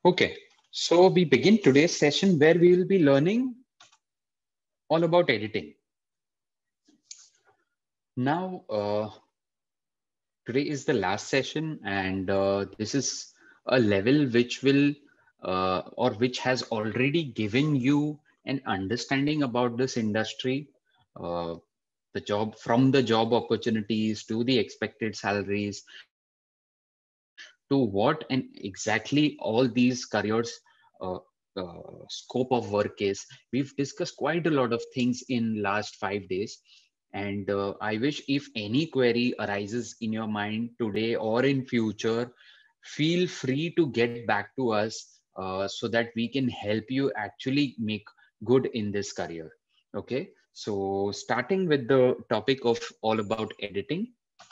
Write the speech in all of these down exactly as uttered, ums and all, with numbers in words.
Okay, so we begin today's session where we will be learning all about editing. Now, uh, today is the last session, and uh, this is a level which will uh, or which has already given you an understanding about this industry, uh, the job from the job opportunities to the expected salaries to what and exactly all these careers uh, uh, scope of work is. We've discussed quite a lot of things in last five days, and uh, I wish if any query arises in your mind today or in future, feel free to get back to us uh, so that we can help you actually make good in this career. Okay, so starting with the topic of all about editing.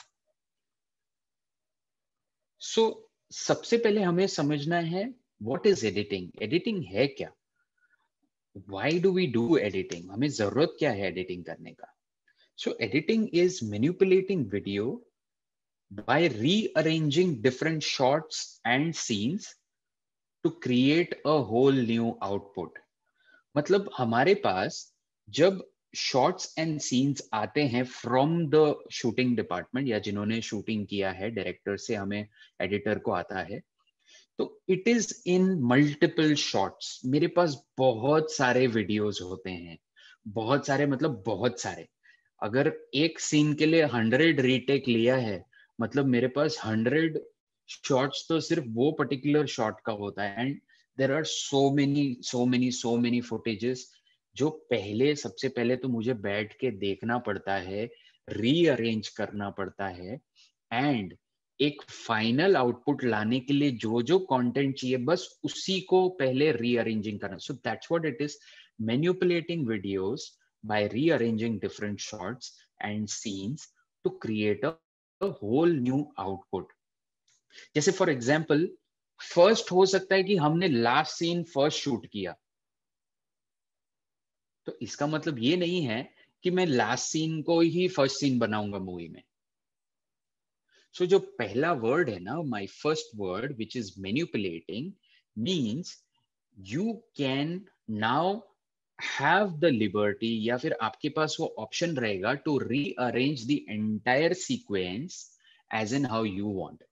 So so, सबसे पहले हमें समझना है what is editing. Editing है क्या? Why do we do editing? हमें जरूरत क्या है एडिटिंग करने का? So editing is manipulating video by rearranging different shots and scenes to create a whole new output. मतलब हमारे पास जब शॉट्स एंड सीन्स आते हैं फ्रॉम द शूटिंग डिपार्टमेंट या जिन्होंने शूटिंग किया है, डायरेक्टर से हमें एडिटर को आता है, तो it is in multiple shots. मेरे पास बहुत सारे वीडियोस होते हैं, बहुत सारे मतलब बहुत सारे. अगर एक सीन के लिए हंड्रेड रीटेक लिया है, मतलब मेरे पास हंड्रेड शॉट्स तो सिर्फ वो पर्टिकुलर शॉट का होता है. And there are so many so many so many footages जो पहले सबसे पहले तो मुझे बैठ के देखना पड़ता है, रीअरेंज करना पड़ता है, एंड एक फाइनल आउटपुट लाने के लिए जो जो कंटेंट चाहिए बस उसी को पहले रीअरेंजिंग करना. So that's what it is, manipulating videos by rearranging different shots and scenes to create a, a whole new output. जैसे फॉर एग्जाम्पल, फर्स्ट हो सकता है कि हमने लास्ट सीन फर्स्ट शूट किया, तो इसका मतलब ये नहीं है कि मैं लास्ट सीन को ही फर्स्ट सीन बनाऊंगा मूवी में. सो so, जो पहला वर्ड है ना, my first word which is manipulating, means you can now have the liberty, या फिर आपके पास वो ऑप्शन रहेगा to rearrange the entire sequence as in how you want.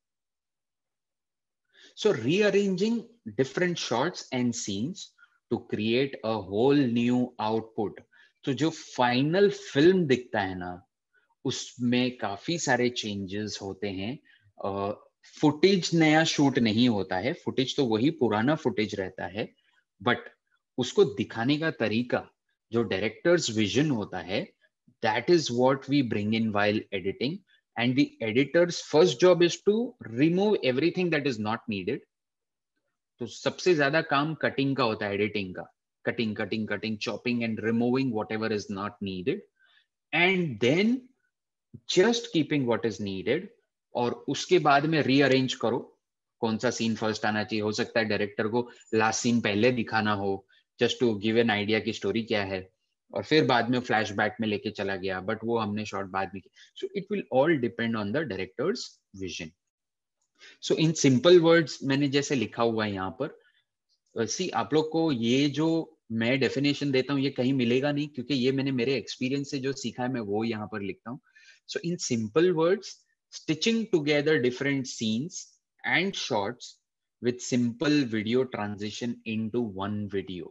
So rearranging different shots and scenes to create a whole new output. तो जो final film दिखता है ना, उसमें काफी सारे चेंजेस होते हैं. फुटेज uh, नया शूट नहीं होता है, फुटेज तो वही पुराना फुटेज रहता है, बट उसको दिखाने का तरीका, जो डायरेक्टर्स विजन होता है, that is what we bring in while editing. And the editor's first job is to remove everything that is not needed. तो सबसे ज्यादा काम कटिंग का होता है, एडिटिंग का. Cutting cutting cutting chopping and removing whatever is not needed, and then just keeping what is needed. और उसके बाद में रीअरेंज करो, कौन सा सीन फर्स्ट आना चाहिए. हो सकता है डायरेक्टर को लास्ट सीन पहले दिखाना हो, just to give an idea की स्टोरी क्या है, और फिर बाद में फ्लैशबैक में लेके चला गया, बट वो हमने शॉट बाद में किया. So it will all depend on the director's vision. So in simple words मैंने जैसे लिखा हुआ है यहाँ पर, सी uh, आप लोग को ये जो मैं डेफिनेशन देता हूँ ये कहीं मिलेगा नहीं, क्योंकि ये मैंने मेरे एक्सपीरियंस से जो सीखा है मैं वो यहाँ पर लिखता हूँ. So in simple words, stitching together different scenes and shots with simple video transition into one video.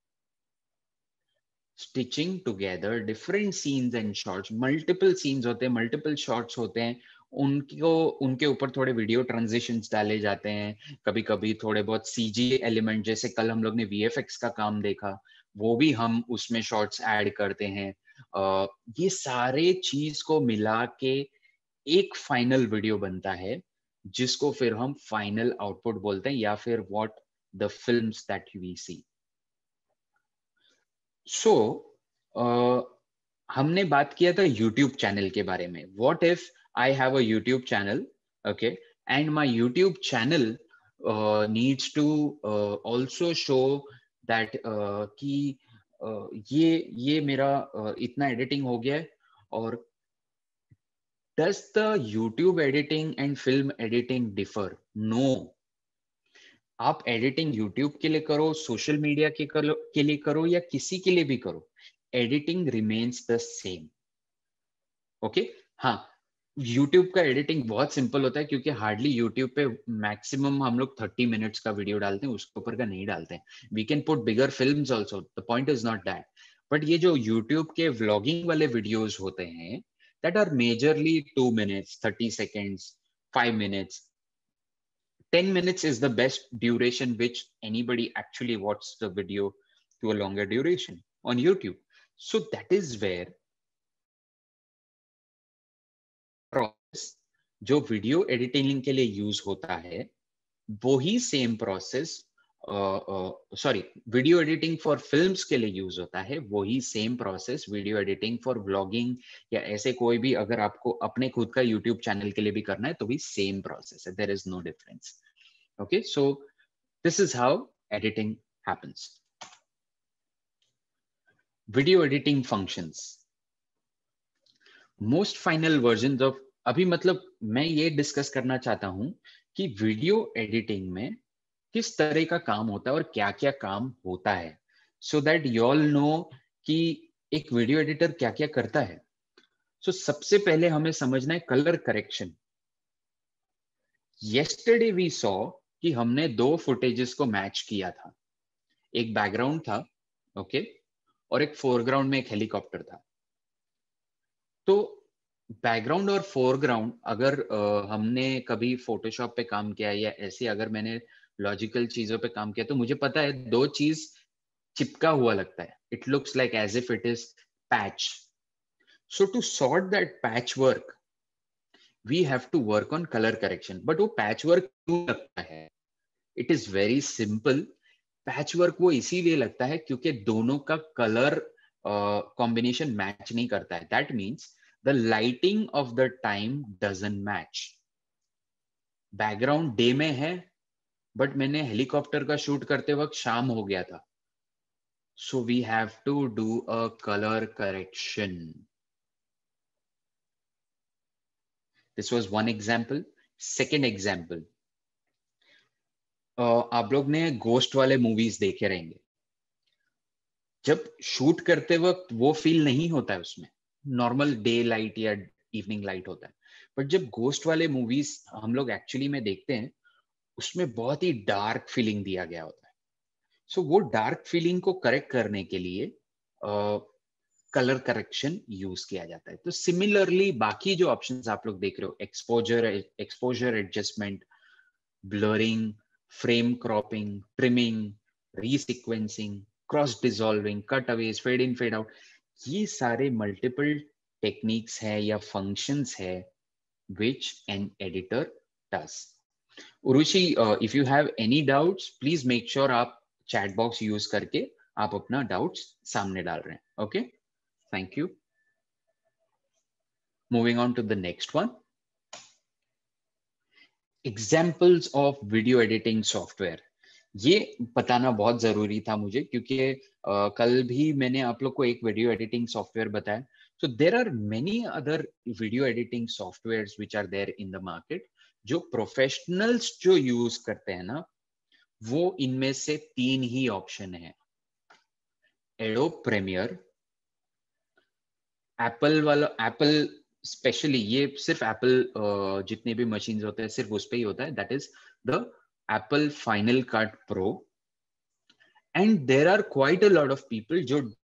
Stitching together different scenes and shots, multiple scenes होते हैं, multiple shots होते हैं, उनको उनके ऊपर थोड़े वीडियो ट्रांजिशंस डाले जाते हैं, कभी कभी थोड़े बहुत सीजी एलिमेंट, जैसे कल हम लोग ने वीएफएक्स का काम देखा, वो भी हम उसमें शॉट्स ऐड करते हैं. uh, ये सारे चीज को मिला के एक फाइनल वीडियो बनता है, जिसको फिर हम फाइनल आउटपुट बोलते हैं, या फिर what the films that we see. So हमने बात किया था यूट्यूब चैनल के बारे में. What if I have a YouTube channel, okay, and my YouTube channel needs to also show that कि uh, ये ये मेरा uh, इतना एडिटिंग हो गया है. और does the YouTube editing and film editing differ? No. आप एडिटिंग यूट्यूब के लिए करो, सोशल मीडिया के करो, के लिए करो या किसी के लिए भी करो, editing remains the same. Okay, हाँ, यूट्यूब का एडिटिंग बहुत सिंपल होता है क्योंकि हार्डली यूट्यूब पे मैक्सिमम हम लोग थर्टी मिनट्स का वीडियो डालते हैं, उसके ऊपर का नहीं डालते हैं। We can put bigger films also, the point is not that. But ये जो यूट्यूब के व्लॉगिंग वाले वीडियोस होते हैं, that are majorly two minutes, thirty seconds, five minutes, ten minutes is the best duration which anybody actually watches the video to a longer duration on YouTube. So that is where process जो video editing के लिए use होता है, वो ही same process, sorry, video editing for films के लिए use होता है, वो ही same process video editing for vlogging या ऐसे कोई भी, अगर आपको अपने खुद का यूट्यूब चैनल के लिए भी करना है तो भी सेम प्रोसेस है, there is no difference. Okay, so this is how editing happens. Video editing functions. Most final versions of, अभी मतलब मैं ये डिस्कस करना चाहता हूं कि वीडियो एडिटिंग में किस तरह का काम होता है और क्या क्या काम होता है, so that you all know कि एक वीडियो एडिटर क्या क्या करता है। सो so, सबसे पहले हमें समझना है colour correction. Yesterday we saw कि हमने दो फुटेजेस को मैच किया था, एक बैकग्राउंड था, ओके okay? और एक फोरग्राउंड में एक हेलीकॉप्टर था। तो बैकग्राउंड और फोरग्राउंड अगर uh, हमने कभी फोटोशॉप पे काम किया या ऐसे अगर मैंने लॉजिकल चीजों पे काम किया तो मुझे पता है दो चीज चिपका हुआ लगता है, it looks like as if it is patch. So to sort that patch work we have to work on colour correction. But वो पैच वर्क क्यों लगता है? It is very simple. Patch work वो इसीलिए लगता है क्योंकि दोनों का कलर कॉम्बिनेशन मैच नहीं करता है। That means the lighting of the time doesn't match. Background day में है बट मैंने हेलीकॉप्टर का शूट करते वक्त शाम हो गया था, so we have to do a colour correction. This was one example. Second example, आप लोग ने गोस्ट वाले मूवीज देखे रहेंगे। जब शूट करते वक्त वो फील नहीं होता है उसमें, नॉर्मल डे लाइट या इवनिंग लाइट होता है। बट जब गोस्ट वाले मूवीज हम लोग एक्चुअली में देखते हैं, उसमें बहुत ही डार्क फीलिंग दिया गया होता है। सो so, वो डार्क फीलिंग को करेक्ट करने के लिए कलर करेक्शन यूज किया जाता है। तो सिमिलरली बाकी जो ऑप्शंस आप लोग देख रहे हो, exposure exposure adjustment, blurring, frame cropping, trimming, resequencing, cross dissolving, cutaways, fade in fade out, ये सारे मल्टीपल टेक्निक्स है या फंक्शंस है which an editor does. Urushi, if you have any doubts please make sure आप chat box use करके आप अपना doubts सामने डाल रहे हैं। Okay, thank you. Moving on to the next one, examples of video editing software. ये बताना बहुत जरूरी था मुझे क्योंकि uh, कल भी मैंने आप लोग को एक वीडियो एडिटिंग सॉफ्टवेयर बताया। So there are many other video editing softwares which are there in the market, जो प्रोफेशनल्स जो यूज करते हैं ना, वो इनमें से तीन ही ऑप्शन है। एडोब प्रीमियर, एप्पल वाला, एप्पल स्पेशली, ये सिर्फ एप्पल uh, जितने भी मशीन होते हैं सिर्फ उस पे ही होता है, that is the Apple Final Cut Pro, and there are quite a lot of people जो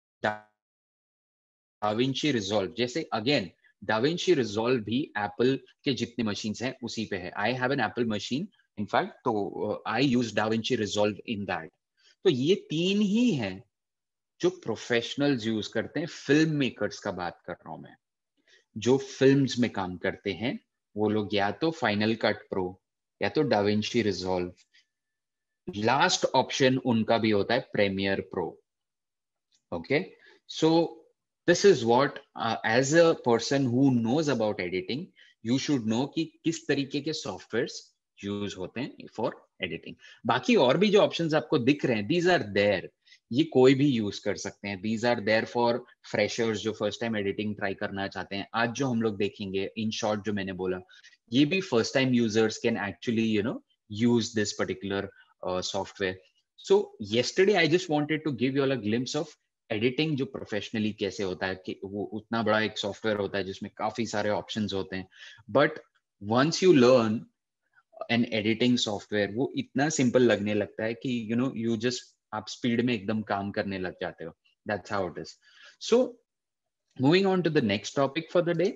DaVinci Resolve, जैसे अगेन DaVinci Resolve भी Apple के जितने मशीन्स हैं उसी पे है। I have an Apple machine in fact, तो uh, I use DaVinci Resolve in that। तो ये तीन ही हैं जो प्रोफेशनल्स यूज करते हैं। फिल्म मेकर्स का बात कर रहा हूं मैं, जो फिल्म्स में काम करते हैं वो लोग या तो फाइनल कट प्रो या तो डाविंची रिजॉल्व, लास्ट ऑप्शन उनका भी होता है Premiere Pro. Okay, so this is what as a person who knows about editing you should know कि किस तरीके के सॉफ्टवेयर्स यूज होते हैं फॉर एडिटिंग। बाकी और भी जो ऑप्शंस आपको दिख रहे हैं, दीज आर देयर, ये कोई भी यूज कर सकते हैं। These are there for freshers जो फर्स्ट टाइम एडिटिंग ट्राई करना चाहते हैं। आज जो हम लोग देखेंगे इन शॉर्ट जो मैंने बोला, ये भी first time users can actually you know use this particular software. So yesterday I just wanted to give you all a glimpse of editing जो प्रोफेशनली कैसे होता है, कि वो उतना बड़ा एक सॉफ्टवेयर होता है जिसमें काफी सारे ऑप्शंस होते हैं, but once you learn an editing software वो इतना सिंपल लगने लगता है कि यू नो यू जस्ट आप स्पीड में एकदम काम करने लग जाते हो. That's how it is. So moving on to the next topic for the day.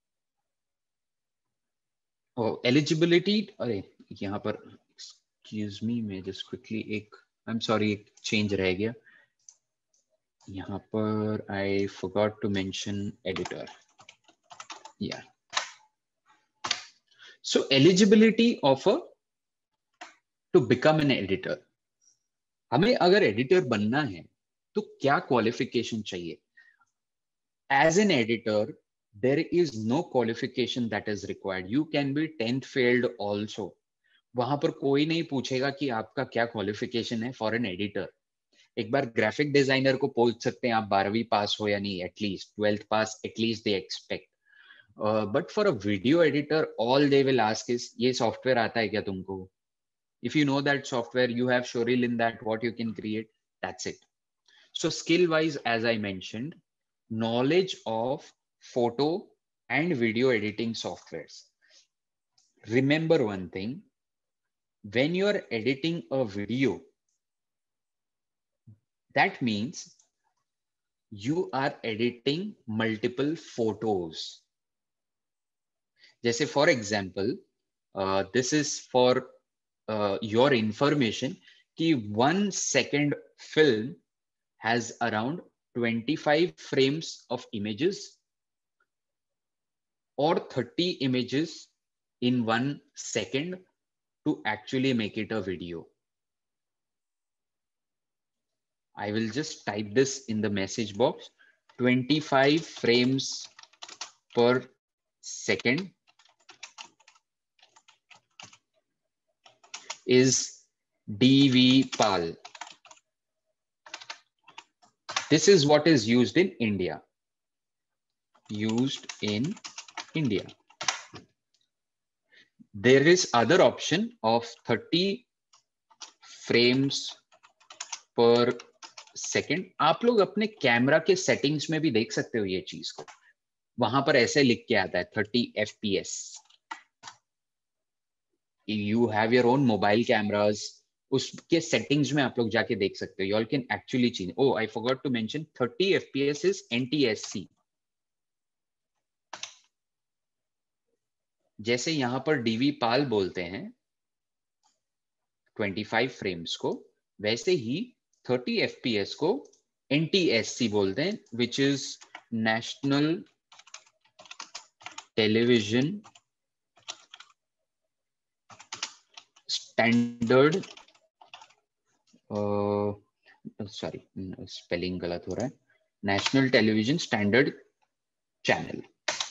Eligibility. अरे यहाँ पर एक्सक्यूज मी, मैं जस्ट क्विकली एक आई एम सॉरी एक चेंज रह गया यहाँ पर. I forgot to mention editor. या सो eligibility of a to become an editor. हमें अगर एडिटर बनना है तो क्या क्वालिफिकेशन चाहिए? As an editor there is no qualification that is required. You can be tenth failed also. वहां पर कोई नहीं पूछेगा कि आपका क्या क्वालिफिकेशन है फॉर एन एडिटर. एक बार ग्राफिक डिजाइनर को पूछ सकते हैं आप बारहवीं पास हो या नहीं, at least twelfth pass at least they expect. But for a video editor all they will ask is ये सॉफ्टवेयर आता है क्या तुमको? If you know that software, you have Showreel in that, what you can create, that's it. So skill wise, as I mentioned, knowledge of photo and video editing softwares. Remember one thing, when you are editing a video, that means you are editing multiple photos. Jaise for example, uh, this is for uh, your information कि one second film has around twenty-five frames of images or thirty images in one second to actually make it a video. I will just type this in the message box. twenty-five frames per second is D V P A L. This is what is used in India. Used in India. There is other option of thirty frames per second. आप लोग अपने camera के settings में भी देख सकते हो ये चीज को. वहां पर ऐसे लिख के आता है thirty F P S. You have your own mobile cameras. उसके सेटिंग्स में आप लोग जाके देख सकते हो. You all can actually change. Oh, I forgot to mention thirty F P S is N T S C. जैसे यहां पर D V P A L बोलते हैं twenty-five फ्रेम्स को, वैसे ही thirty F P S को N T S C बोलते हैं, which is National Television Standard. Sorry spelling गलत हो रहा है. National television standard channel.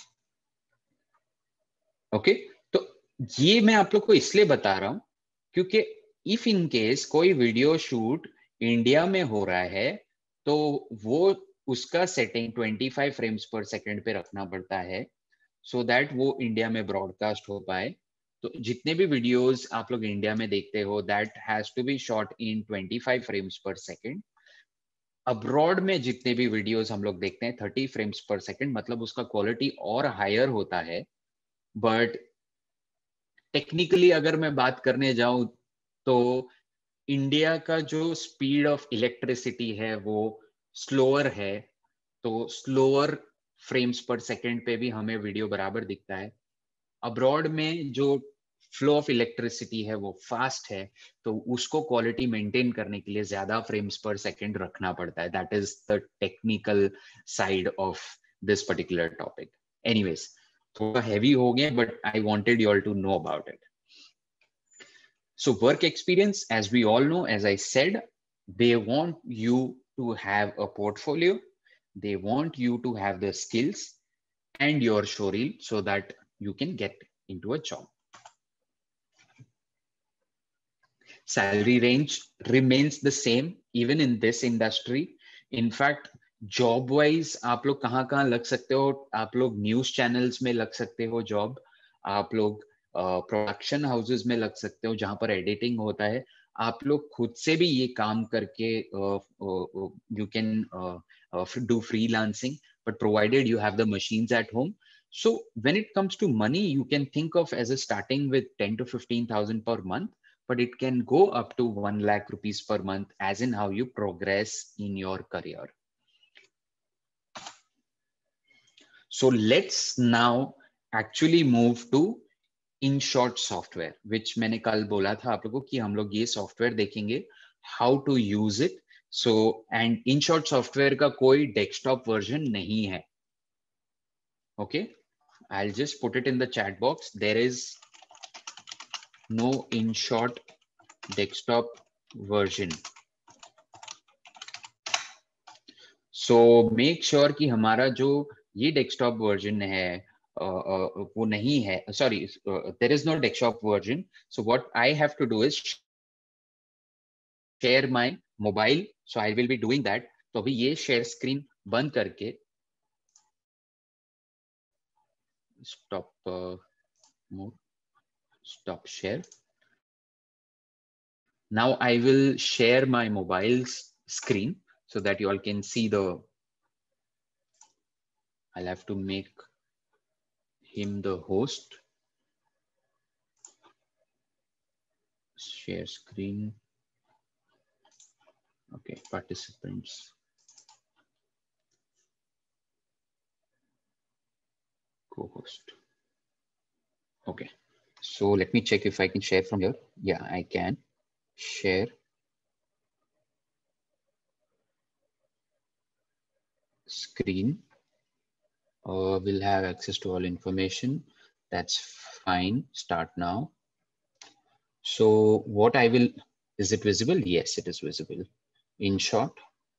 Okay, तो ये मैं आप लोग को इसलिए बता रहा हूं क्योंकि इफ इन केस कोई वीडियो शूट इंडिया में हो रहा है तो वो उसका setting twenty-five frames per second पे रखना पड़ता है सो so दैट वो इंडिया में ब्रॉडकास्ट हो पाए. तो जितने भी वीडियोस आप लोग इंडिया में देखते हो that has to be shot in twenty-five frames per second. Abroad में जितने भी वीडियोस हम लोग देखते हैं thirty फ्रेम्स पर सेकंड, मतलब उसका क्वालिटी और हायर होता है. बट टेक्निकली अगर मैं बात करने जाऊं तो इंडिया का जो स्पीड ऑफ इलेक्ट्रिसिटी है वो स्लोअर है, तो स्लोअर फ्रेम्स पर सेकंड पे भी हमें वीडियो बराबर दिखता है. अब्रॉड में जो फ्लो ऑफ इलेक्ट्रिसिटी है वो फास्ट है, तो उसको क्वालिटी मेंटेन करने के लिए ज्यादा फ्रेम्स पर सेकंड रखना पड़ता है. That is the technical side of this particular topic. Anyways, थोड़ा हैवी हो गया but I wanted you all to know about it. So work experience, as we all know, as I said, they want you to have a portfolio. They want you to have the skills and your showreel so that you can get into a job. Salary range remains the same even in this industry. In fact, job wise आप लोग कहाँ कहाँ लग सकते हो? आप लोग news channels में लग सकते हो जॉब, आप लोग प्रोडक्शन uh, हाउसेस में लग सकते हो जहां पर एडिटिंग होता है, आप लोग खुद से भी ये काम करके you can do freelancing, but provided you have the machines at home. So when it comes to money, you can think of as a starting with ten to fifteen thousand per month, but it can go up to one lakh rupees per month as in how you progress in your career. So let's now actually move to InShot software, which मैंने कल बोला था आप लोगों को कि हम लोग ये सॉफ्टवेयर देखेंगे, how to use it. So and InShot software का कोई डेस्कटॉप वर्जन नहीं है. Okay, I'll just put it in the chat box. There is no InShot desktop version. So make sure कि हमारा जो ये डेस्कटॉप वर्जन है uh, uh, वो नहीं है. Sorry, uh, there is no desktop version. So what I have to do is share my mobile. So I will be doing that. तो अभी ये share screen बंद करके stop uh, mode, stop share. Now I will share my mobile's screen so that you all can see the, I'll have to make him the host. Share screen. Okay, participants. Co-host. Okay, so let me check if I can share from here. Yeah, I can share screen. Uh, we'll have access to all information. That's fine. Start now. So what I will, is it visible? Yes, it is visible. InShot.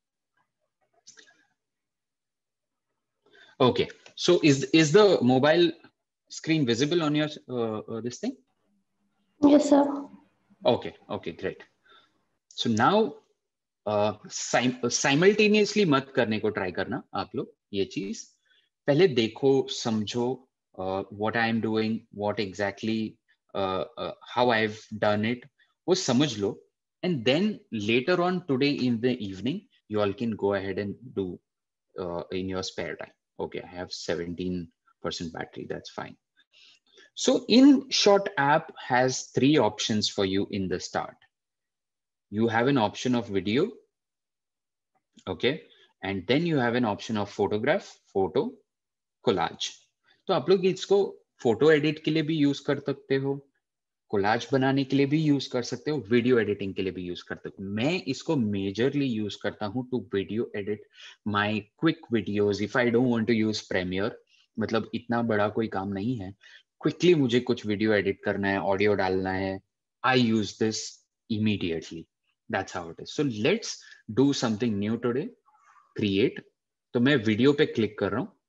Okay, so is is the mobile screen visible on your uh, uh, this thing? Yes, sir. Okay, okay, great. So now uh, sim simultaneously मत करने को try करना आप लोग ये चीज. पहले देखो, समझो uh, what I am doing, what exactly uh, uh, how I've done it, वो समझ लो, and then later on today in the evening you all can go ahead and do uh, in your spare time. Okay, I have seventeen percent battery, that's fine. So InShot app has three options for you in the start. You have an option of video, okay, and then you have an option of photograph, photo, collage. तो आप लोग इसको photo edit के लिए भी use कर सकते हो, कोलाज बनाने के लिए भी यूज कर सकते हो, वीडियो एडिटिंग के लिए भी यूज करते हो. मैं इसको मेजरली यूज करता हूं to video edit my quick videos if I don't want to use Premiere. मतलब इतना बड़ा कोई काम नहीं है, क्विकली मुझे कुछ वीडियो एडिट करना है, ऑडियो डालना है, I use this immediately. That's how it is. So let's do something new today. Create. तो मैं वीडियो पे क्लिक कर रहा हूं.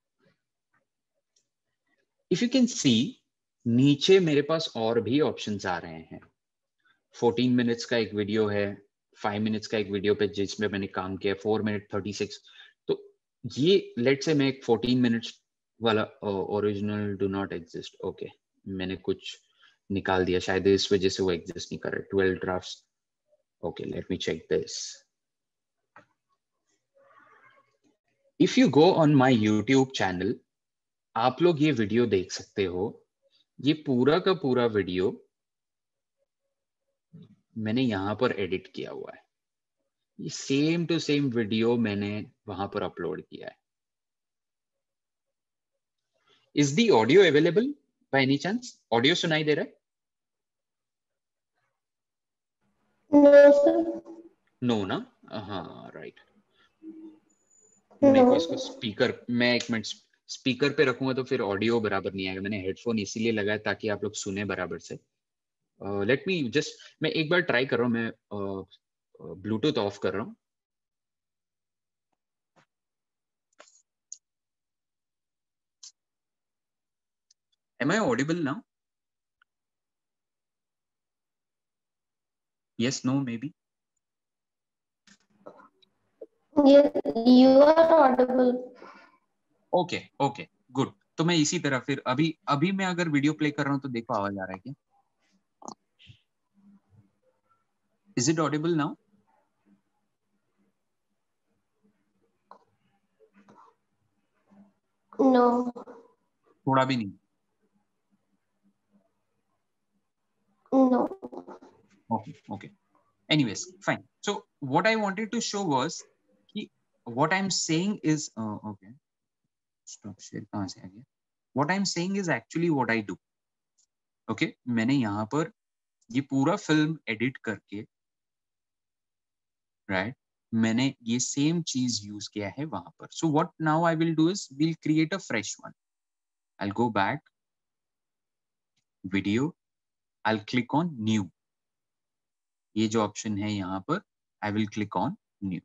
इफ यू कैन सी नीचे मेरे पास और भी ऑप्शंस आ रहे हैं. फोर्टीन मिनट्स का एक वीडियो है, फाइव मिनट्स का एक वीडियो पे जिसमें मैंने काम किया, फोर मिनट थर्टी सिक्स. तो ये लेट से मैं एक फोर्टीन मिनट्स वाला original do not exist. Okay, मैंने कुछ निकाल दिया, शायद इस वजह से वो एग्जिस्ट नहीं कर रहा. Twelve drafts. Okay, let me check this. If you go on my YouTube channel, आप लोग ये वीडियो देख सकते हो. ये पूरा का पूरा वीडियो मैंने यहां पर एडिट किया हुआ है. ये सेम टू सेम वीडियो मैंने वहां पर अपलोड किया है. Is the audio available by any chance? Audio सुनाई दे रहा है? No, sir. नो ना? हाँ, राइट. No. मेरे को इसको स्पीकर, मैं एक मिनट स्पीकर पे रखूंगा तो फिर ऑडियो बराबर नहीं आएगा. मैंने हेडफोन इसीलिए लगाया ताकि आप लोग सुने बराबर से. लेट मी जस्ट, मैं एक बार ट्राई कर रहा हूँ. मैं ब्लूटूथ ऑफ कर रहा हूँ. Am I audible now? Yes, no, maybe. Yes, you are audible. Okay, okay, good. तो मैं इसी तरह फिर अभी अभी मैं अगर वीडियो प्ले कर रहा हूँ तो देखो आवाज आ रहा है क्या? Is it audible now? No. थोड़ा भी नहीं. No. Okay, okay. Anyways, fine. So what I wanted to show was कि what I'm saying is uh, okay. Stop share. कहाँ से आ गया? What I'm saying is actually what I do. Okay, मैंने यहाँ पर ये पूरा फिल्म एडिट करके, right? मैंने ये सेम चीज यूज किया है वहां पर. So what now I will do is we'll create a fresh one. I'll go back, video. I'll click on new. ये जो ऑप्शन है यहाँ पर, I will click on new.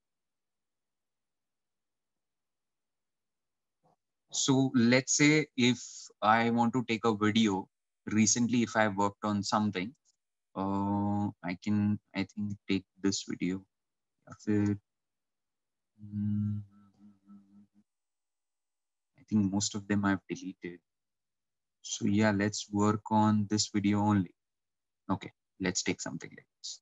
So let's say if I want to take a video, recently if I worked on something, uh, I can, I think, take this video. फिर, hmm, I think most of them I've deleted. So yeah, let's work on this video only. Okay, let's take something like this.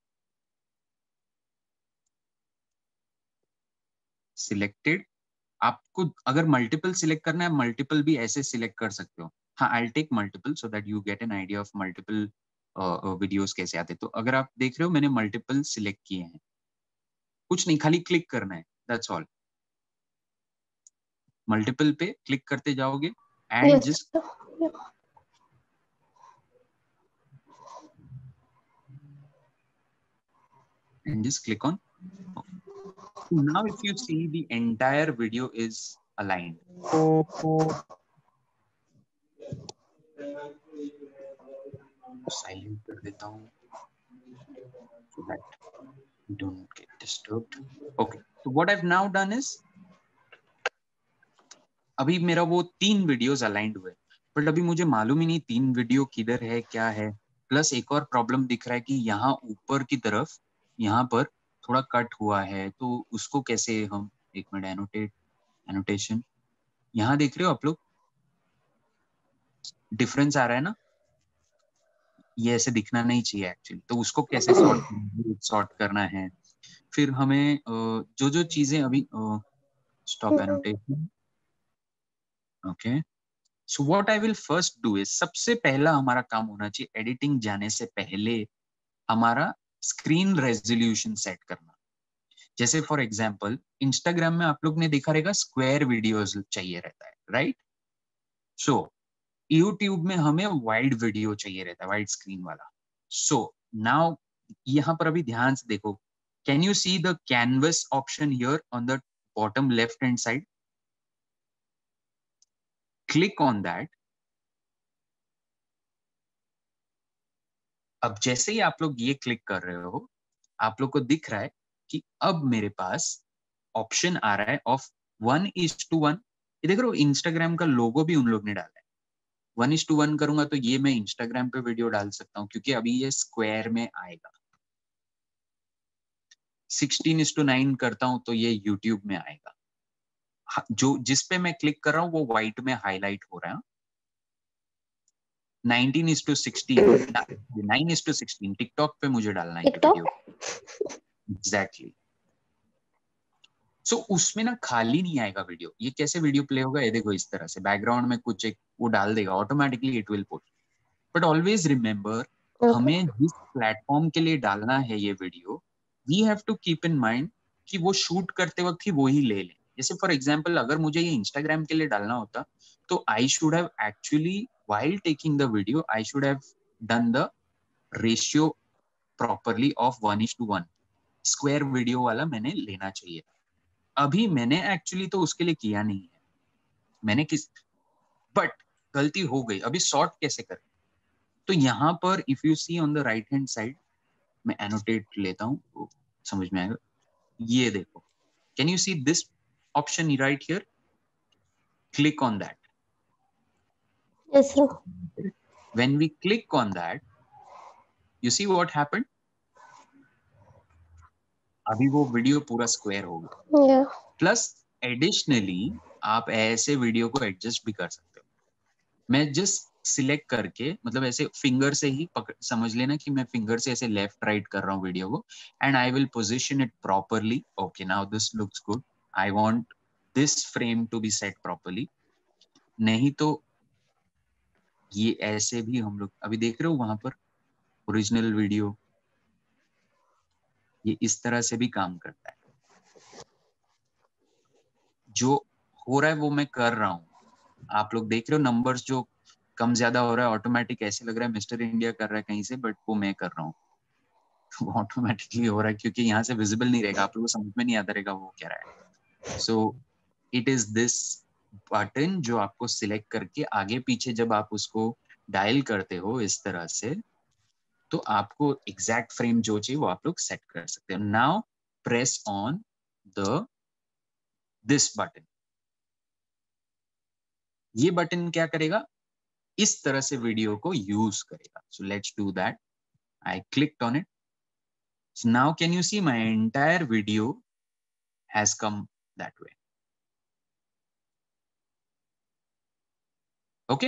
Selected. आपको अगर multiple select करना है, multiple भी ऐसे select कर सकते हो. हाँ, I take multiple so that you get an idea of multiple videos कैसे आते. तो अगर आप देख रहे हो मैंने मल्टीपल सिलेक्ट किए हैं, कुछ नहीं, खाली क्लिक करना है, दैट्स ऑल. मल्टीपल पे क्लिक करते जाओगे and just and just click on. Now if you see the entire video is aligned. Silent कर देता हूँ so that you don't get disturbed. Okay, so what I've now done is, अभी मेरा वो तीन वीडियोस अलाइंड हुए, but अभी मुझे मालूम ही नहीं तीन वीडियो किधर है, क्या है. प्लस एक और प्रॉब्लम दिख रहा है कि यहाँ ऊपर की तरफ यहाँ पर थोड़ा कट हुआ है, तो उसको कैसे हम, एक मिनट, एनोटेट, एनोटेशन, यहाँ देख रहे हो आप लोग डिफरेंस आ रहा है ना, ये ऐसे दिखना नहीं चाहिए एक्चुअली. तो उसको कैसे सॉर्ट सॉर्ट करना है. फिर हमें जो जो चीजें अभी, stop annotation. Okay, so what I will first do is, सबसे पहला हमारा काम होना चाहिए एडिटिंग जाने से पहले हमारा स्क्रीन रेजोल्यूशन सेट करना. जैसे फॉर एग्जांपल इंस्टाग्राम में आप लोग ने देखा रहेगा स्क्वायर वीडियोस चाहिए रहता है, राइट? सो यूट्यूब में हमें वाइड वीडियो चाहिए रहता है, वाइड स्क्रीन वाला. सो नाउ यहाँ पर अभी ध्यान से देखो, can you see the canvas option here on the bottom left hand side? Click on that. अब जैसे ही आप लोग ये क्लिक कर रहे हो, आप लोग को दिख रहा है कि अब मेरे पास ऑप्शन आ रहा है of one is to one. ये देख रहे हो, इंस्टाग्राम का लोगो भी उन लोग ने डाला है. वन इज टू वन करूंगा तो ये मैं इंस्टाग्राम पे वीडियो डाल सकता हूँ क्योंकि अभी ये स्क्वायर में आएगा. सिक्सटीन इज टू नाइन करता हूँ तो ये यूट्यूब में आएगा. जो जिस पे मैं क्लिक कर रहा हूँ वो व्हाइट में हाईलाइट हो रहा है. Nineteen is to sixteen, nine is to sixteen TikTok पे मुझे डालना है वीडियो. एग्जैक्टली. सो उसमें ना खाली नहीं आएगा वीडियो. ये कैसे वीडियो प्ले होगा, ये देखो इस तरह से बैकग्राउंड में कुछ एक वो डाल देगा automatically, it will put. But always remember, हमें जिस प्लेटफॉर्म के लिए डालना है ये video, we have to keep in mind कि वो शूट करते वक्त ही वो ही ले लें. जैसे फॉर एग्जांपल अगर मुझे ये इंस्टाग्राम के लिए डालना होता तो I should have actually while taking the video I should have done the ratio properly of one is to one. Square video वाला मैंने लेना चाहिए. अभी मैंने एक्चुअली तो उसके लिए किया नहीं है, मैंने किस, बट गलती हो गई. अभी सॉर्ट कैसे करें? तो यहाँ पर if you see on the right hand side, मैं एनोटेट लेता हूँ तो समझ में आएगा. ये देखो, can you see this option right here? Click on that. Yes, sir. When we click on that, you see what happened? अभी वो वीडियो पूरा स्क्वायर हो गया. Yeah. प्लस एडिशनली आप ऐसे वीडियो को एडजस्ट भी कर सकते हो. मैं जस्ट सिलेक्ट करके, मतलब ऐसे फिंगर से ही पकड़, समझ लेना कि मैं फिंगर से ऐसे लेफ्ट राइट कर रहा हूँ वीडियो को, and I will position it properly. Okay, now this looks good. I want this frame to be set properly. नहीं तो ये ऐसे भी हम लोग अभी देख रहे हो वहां पर ओरिजिनल वीडियो, ये इस तरह से भी काम करता है. जो हो रहा है वो मैं कर रहा हूँ. आप लोग देख रहे हो नंबर्स जो कम ज्यादा हो रहा है, ऑटोमेटिक ऐसे लग रहा है मिस्टर इंडिया कर रहा है कहीं से, बट वो मैं कर रहा हूँ. वो ऑटोमेटिकली हो रहा है क्योंकि यहाँ से विजिबल नहीं रहेगा, आप लोगों को समझ में नहीं आता रहेगा वो क्या रहा है. So it is this button जो आपको सिलेक्ट करके आगे पीछे जब आप उसको डायल करते हो इस तरह से, तो आपको एग्जैक्ट फ्रेम जो चाहिए वो आप लोग सेट कर सकते हो. Now press on the this button. ये बटन क्या करेगा, इस तरह से वीडियो को यूज करेगा. So let's do that. I clicked on it. So now can you see my entire video has come that way. Okay.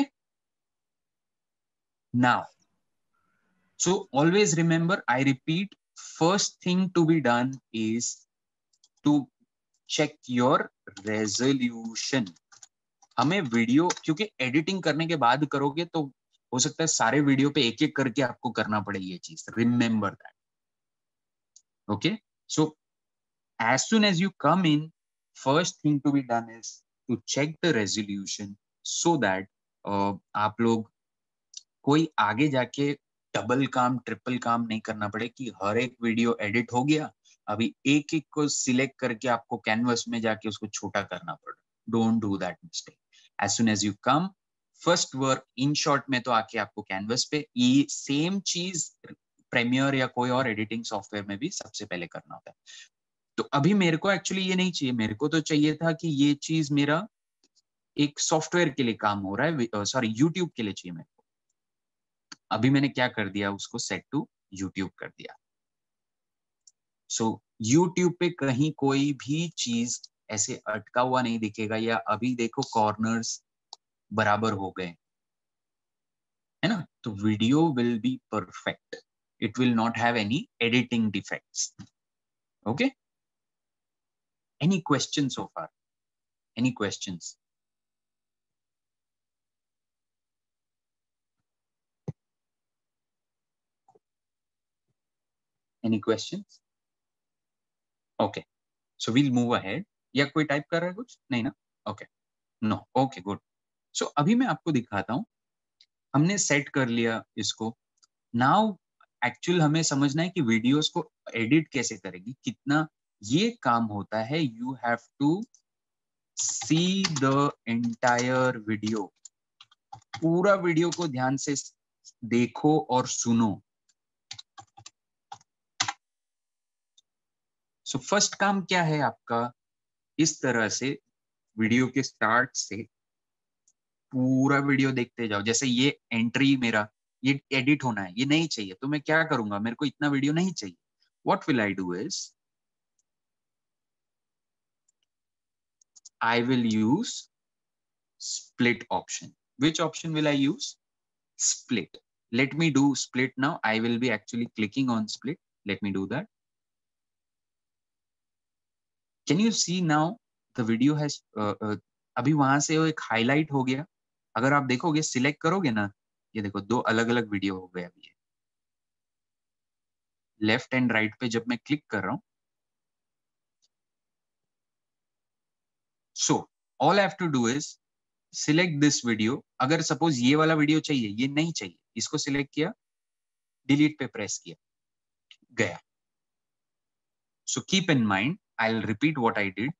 Now, so always remember, I repeat, first thing to be done is to check your resolution. हमें video, क्योंकि editing करने के बाद करोगे तो हो सकता है सारे वीडियो पे एक एक करके आपको करना पड़े ये चीज. Remember that. Okay. So as soon as you come in, first thing to be done is to check the resolution so that uh, आप लोग कोई आगे जाके डबल काम ट्रिपल काम नहीं करना पड़े कि हर एक वीडियो एडिट हो गया, अभी एक एक को सिलेक्ट करके आपको कैनवस में जाके उसको छोटा करना पड़े. Don't do that mistake. As soon as you come, first work in short में तो आके आपको कैनवस पे ये सेम चीज प्रीमियर या कोई और एडिटिंग सॉफ्टवेयर में भी सबसे पहले करना होता है. तो अभी मेरे को एक्चुअली ये नहीं चाहिए, मेरे को तो चाहिए था कि ये चीज मेरा एक सॉफ्टवेयर के लिए काम हो रहा है, सॉरी यूट्यूब के लिए चाहिए मेरे को. अभी मैंने क्या कर दिया, उसको सेट टू यूट्यूब कर दिया. सो so, यूट्यूब पे कहीं कोई भी चीज ऐसे अटका हुआ नहीं दिखेगा, या अभी देखो कॉर्नर्स बराबर हो गए, है ना. तो video will be perfect. It will not have any editing defects. Okay. Any question so far? Any questions? Any questions? Okay, so we'll move ahead. या कोई टाइप कर रहा है कुछ? नहीं ना? Okay, no, okay, good. So अभी मैं आपको दिखाता हूँ. हमने सेट कर लिया इसको. Now एक्चुअल हमें समझना है कि वीडियोस को एडिट कैसे करेगी, कितना ये काम होता है. You have to see the entire video. पूरा वीडियो को ध्यान से देखो और सुनो. सो so, फर्स्ट काम क्या है आपका, इस तरह से वीडियो के स्टार्ट से पूरा वीडियो देखते जाओ. जैसे ये एंट्री मेरा ये एडिट होना है, ये नहीं चाहिए, तो मैं क्या करूंगा, मेरे को इतना वीडियो नहीं चाहिए. What will I do is I will use split option. Which option will I use? Split. Let me do split now. I will be actually clicking on split. Let me do that. Can you see now the video has uh, uh, अभी वहां से वो एक highlight हो गया. अगर आप देखोगे, सिलेक्ट करोगे ना, ये देखो दो अलग अलग वीडियो हो गए. अभी लेफ्ट एंड राइट पे जब मैं क्लिक कर रहा हूं, so all I have to do is select this video. अगर सपोज ये वाला वीडियो चाहिए, ये नहीं चाहिए, इसको सिलेक्ट किया, डिलीट पे प्रेस किया, गया. So keep in mind, I will repeat what I did.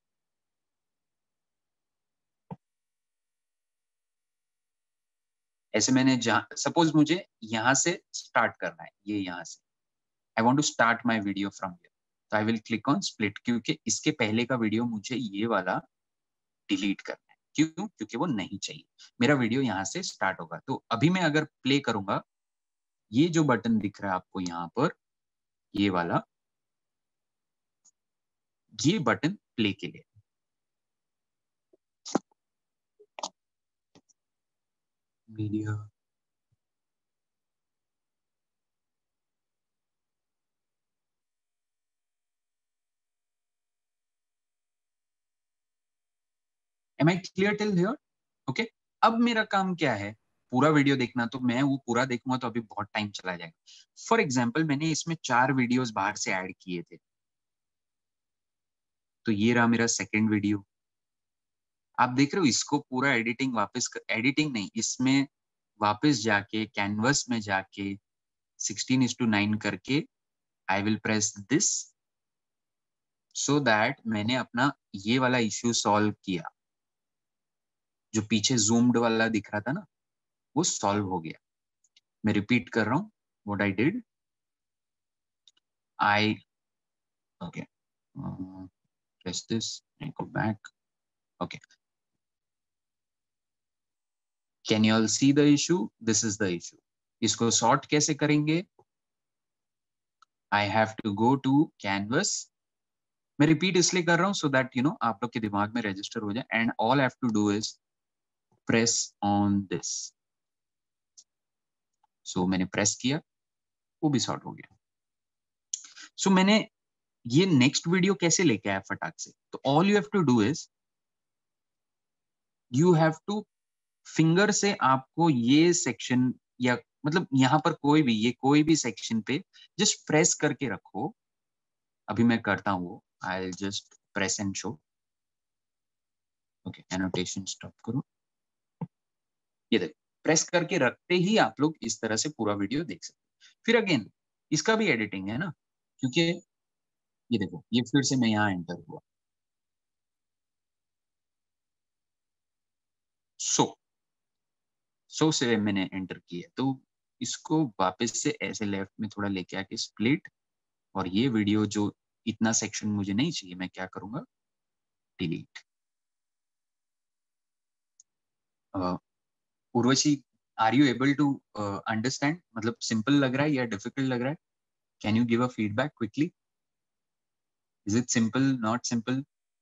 ऐसे मैंने जहां सपोज मुझे यहां से स्टार्ट करना है, ये यहां से I want to start my video from here, तो I will click on split, क्योंकि इसके पहले का वीडियो मुझे ये वाला डिलीट करना है. क्यों? क्योंकि वो नहीं चाहिए. मेरा वीडियो यहाँ से स्टार्ट होगा. तो अभी मैं अगर प्ले करूंगा, ये जो बटन दिख रहा है आपको यहाँ पर, ये वाला, ये बटन प्ले के लिए. Media am I clear till here? Okay, अब मेरा काम क्या है, पूरा वीडियो देखना, तो मैं वो पूरा देखूंगा तो अभी बहुत टाइम चला जाएगा। फॉर एग्जाम्पल मैंने इसमें चार वीडियोस बाहर से ऐड किए थे, तो ये रहा मेरा सेकेंड वीडियो। आप देख रहे हो इसको पूरा एडिटिंग वापस कर, एडिटिंग नहीं, इसमें वापस जाके कैनवस में जाके सिक्सटीन इज टू नाइन करके I will press this, so that मैंने अपना ये वाला इश्यू सॉल्व किया। जो पीछे जूम्ड वाला दिख रहा था ना, वो सॉल्व हो गया। मैं रिपीट कर रहा हूँ what I did. I okay press this and go back. Okay, can you all see the issue? This is the issue. इसको सॉर्ट कैसे करेंगे? I have to go to canvas. मैं रिपीट इसलिए कर रहा हूँ सो दैट यू नो आप लोग के दिमाग में रजिस्टर हो जाए, and all have to do is press on this. So मैंने प्रेस किया, वो भी सॉर्ट हो गया। सो so, मैंने ये नेक्स्ट वीडियो कैसे लेके आया फटाक से? तो all you have to do is you have to finger से आपको ये सेक्शन, या मतलब यहाँ पर कोई भी, ये कोई भी सेक्शन पे जस्ट प्रेस करके रखो। अभी मैं करता हूँ, I just press and show. Okay, annotation stop करो। ये देखो, प्रेस करके रखते ही आप लोग इस तरह से पूरा वीडियो देख सकते। फिर अगेन इसका भी एडिटिंग है ना, क्योंकि ये देखो, ये फिर से मैं यहाँ एंटर हुआ। सो सो से मैंने एंटर किया, तो इसको वापस से ऐसे लेफ्ट में थोड़ा लेके आके स्प्लिट, और ये वीडियो जो इतना सेक्शन मुझे नहीं चाहिए, मैं क्या करूंगा, delete. Urvashi, are you able to understand? मतलब सिंपल लग रहा है या डिफिकल्ट लग रहा है? Can you give a feedback quickly? Is it simple, not simple?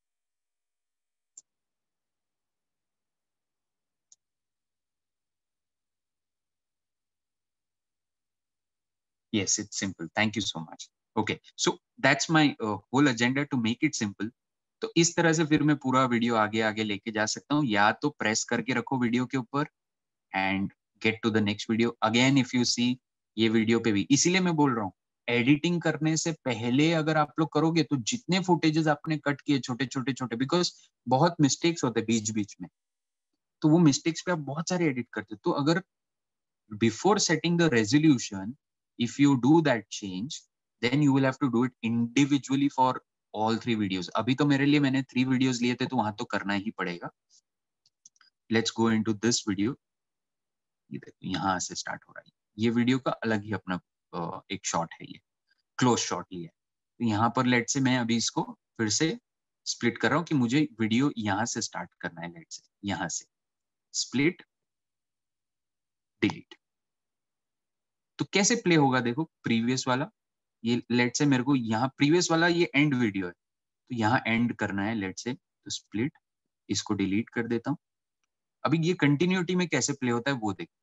Yes, it's simple. Thank you so much. Okay, so that's my uh, whole agenda to make it simple. तो इस तरह से फिर मैं पूरा वीडियो आगे आगे लेके जा सकता हूँ, या तो प्रेस करके रखो वीडियो के ऊपर and get to the next video. Again if you see, ये वीडियो पे भी इसीलिए मैं बोल रहा हूँ, एडिटिंग करने से पहले अगर आप लोग करोगे तो जितने फुटेजेस आपने कट किए छोटे छोटे छोटे, बिकॉज बहुत मिस्टेक्स होते हैं बीच बीच में, तो वो मिस्टेक्स पे आप बहुत सारे एडिट करते हो। तो अगर before setting the resolution, if you do that change, then you will have to do it individually for all three videos. अभी तो मेरे लिए मैंने three videos लिए थे, तो वहां तो करना ही पड़ेगा। Let's go into this video. ये देखो यहाँ से स्टार्ट हो रहा है, ये वीडियो का अलग ही अपना एक शॉट है, ये क्लोज शॉट लिया है। तो यहाँ पर लेट से मैं अभी इसको फिर से स्प्लिट कर रहा हूँ कि मुझे वीडियो यहाँ से स्टार्ट करना है। लेट से यहाँ से स्प्लिट, डिलीट। तो कैसे प्ले होगा देखो, प्रीवियस वाला, ये लेट से मेरे को यहाँ प्रीवियस वाला ये एंड वीडियो है, तो यहाँ एंड करना है लेट से, तो स्प्लिट, इसको डिलीट कर देता हूँ। अभी ये कंटिन्यूटी में कैसे प्ले होता है वो देखो।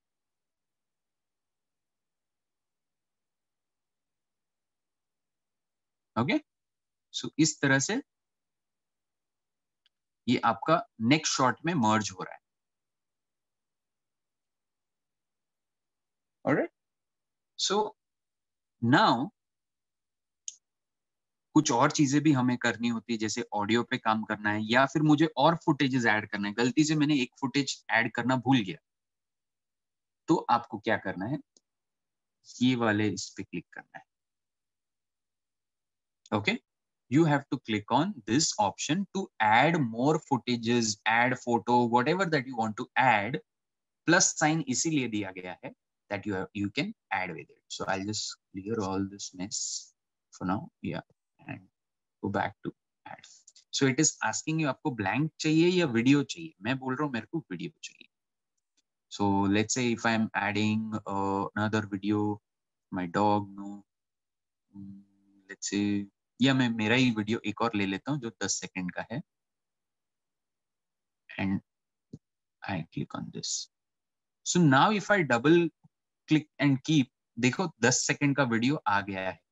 ओके, सो इस तरह से ये आपका नेक्स्ट शॉट में मर्ज हो रहा है। ऑलराइट, सो नाउ कुछ और चीजें भी हमें करनी होती है, जैसे ऑडियो पे काम करना है, या फिर मुझे और फुटेजेस ऐड करना है। गलती से मैंने एक फुटेज ऐड करना भूल गया, तो आपको क्या करना है, ये वाले इस पे क्लिक करना है। Okay, you have to click on this option to add more footages, add photo, whatever that you want to add. Plus sign इसीलिए दिया गया है that you have, you can add with it. So I'll just clear all this mess for now. Yeah, and go back to add. So it is asking you आपको blank चाहिए या video चाहिए? मैं बोल रहा हूँ मेरे को video चाहिए. So let's say if I'm adding uh, another video, my dog, no, um, let's say, या मैं मेरा ही वीडियो एक और ले लेता हूँ जो दस सेकंड का है, and I click on this. So now if I double click and keep, देखो दस सेकंड का वीडियो आ गया है।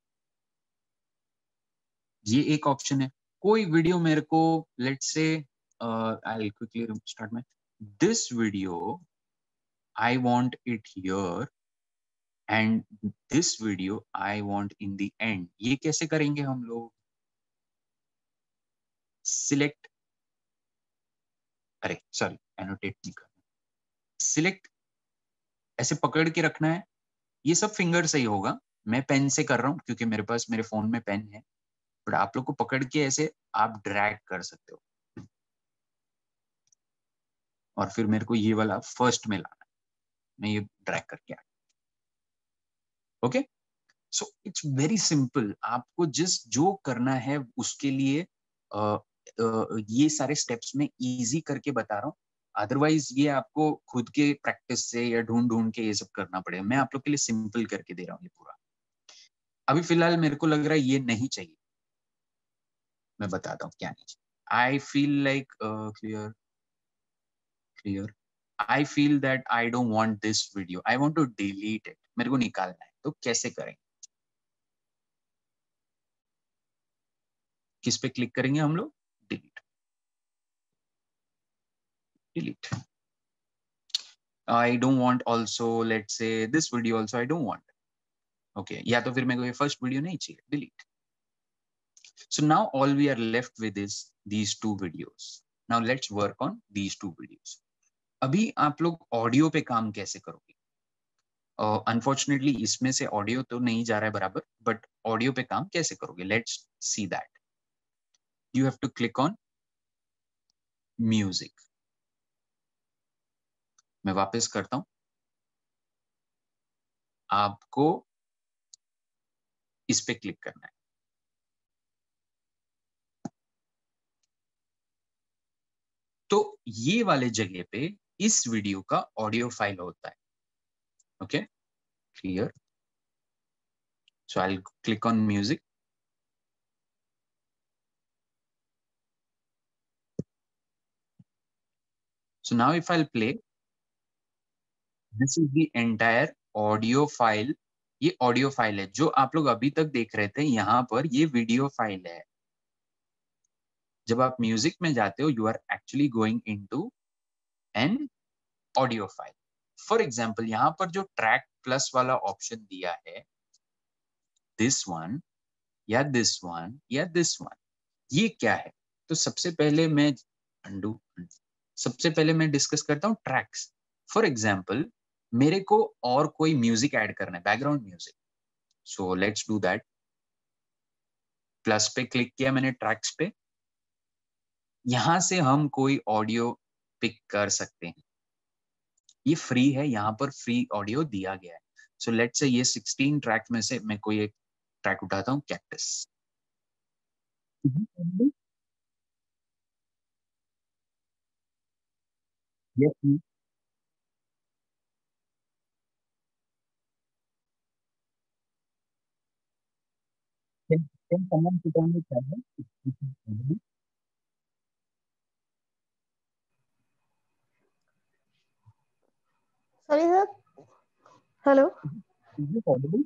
ये एक ऑप्शन है। कोई वीडियो मेरे को let's say uh, I'll quickly start my this video. I want it here and this video I want in the end. ये कैसे करेंगे हम लोग? Select, अरे सॉरी एनोटेट नहीं करना, सिलेक्ट ऐसे पकड़ के रखना है, ये सब फिंगर से ही होगा, मैं पेन से कर रहा हूँ क्योंकि मेरे पास मेरे फोन में पेन है, बट आप लोग को पकड़ के ऐसे आप ड्रैग कर सकते हो और फिर मेरे को ये वाला फर्स्ट में लाना है, मैं ये ड्रैग करके आया। Okay, so it's very simple, आपको जिस जो करना है उसके लिए आ, आ, ये सारे स्टेप्स में इजी करके बता रहा हूँ, अदरवाइज ये आपको खुद के प्रैक्टिस से या ढूंढ ढूंढ के ये सब करना पड़ेगा। मैं आप लोग के लिए सिंपल करके दे रहा हूँ ये पूरा। अभी फिलहाल मेरे को लग रहा है ये नहीं चाहिए, मैं बताता हूँ क्या नहीं चाहिए। I feel like clear clear I feel that I don't want this video, I want to delete it, मेरे को निकालना है, तो कैसे करेंगे? किस पे क्लिक करेंगे हम लोग? Delete, delete. I don't want also, let's say this video also I don't want. Okay, या तो फिर मेरे को ये फर्स्ट वीडियो नहीं चाहिए, delete. So now all we are left with is these two videos. Now let's work on these two videos. अभी आप लोग ऑडियो पे काम कैसे करोगे? अनफॉर्चुनेटली uh, इसमें से ऑडियो तो नहीं जा रहा है बराबर, बट ऑडियो पे काम कैसे करोगे? Let's see that. You have to click on music. मैं वापस करता हूं, आपको इस पे क्लिक करना है। तो ये वाले जगह पे इस वीडियो का ऑडियो फाइल होता है। Okay, clear? So I will click on music. So now if I will play, this is the entire audio file. ये ऑडियो फाइल है जो आप लोग अभी तक देख रहे थे, यहाँ पर ये वीडियो फाइल है। जब आप म्यूजिक में जाते हो, you are actually going into an audio file. For example यहाँ पर जो ट्रैक प्लस वाला ऑप्शन दिया है, दिस वन या दिस वन या दिस वन, ये क्या है? तो सबसे पहले मैं अंडू सबसे पहले मैं डिस्कस करता हूँ ट्रैक्स। फॉर एग्जाम्पल मेरे को और कोई म्यूजिक ऐड करना है, background music. So let's do that. Plus पे क्लिक किया मैंने, ट्रैक्स पे, यहां से हम कोई ऑडियो पिक कर सकते हैं। ये फ्री है, यहाँ पर फ्री ऑडियो दिया गया है। सो लेट्स से ये सिक्सटीन ट्रैक में से मैं कोई एक ट्रैक उठाता हूँ, cactus. yes, can, can someone put on the camera? Sorry, sir. Hello. Is it audible?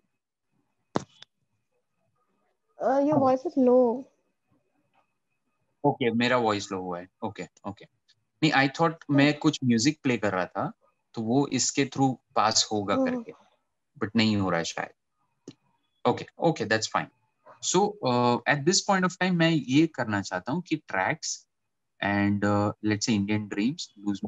Uh, your voice is low. Okay okay, मेरा वॉइस लो हुआ है। Okay okay, okay okay. नहीं, आई थॉट मैं कुछ music play कर रहा था तो वो इसके थ्रू पास होगा Oh. करके, बट नहीं हो रहा है शायद। Okay okay, that's fine. So at this point of time मैं ये करना चाहता हूँ कि tracks and let's say Indian dreams, loose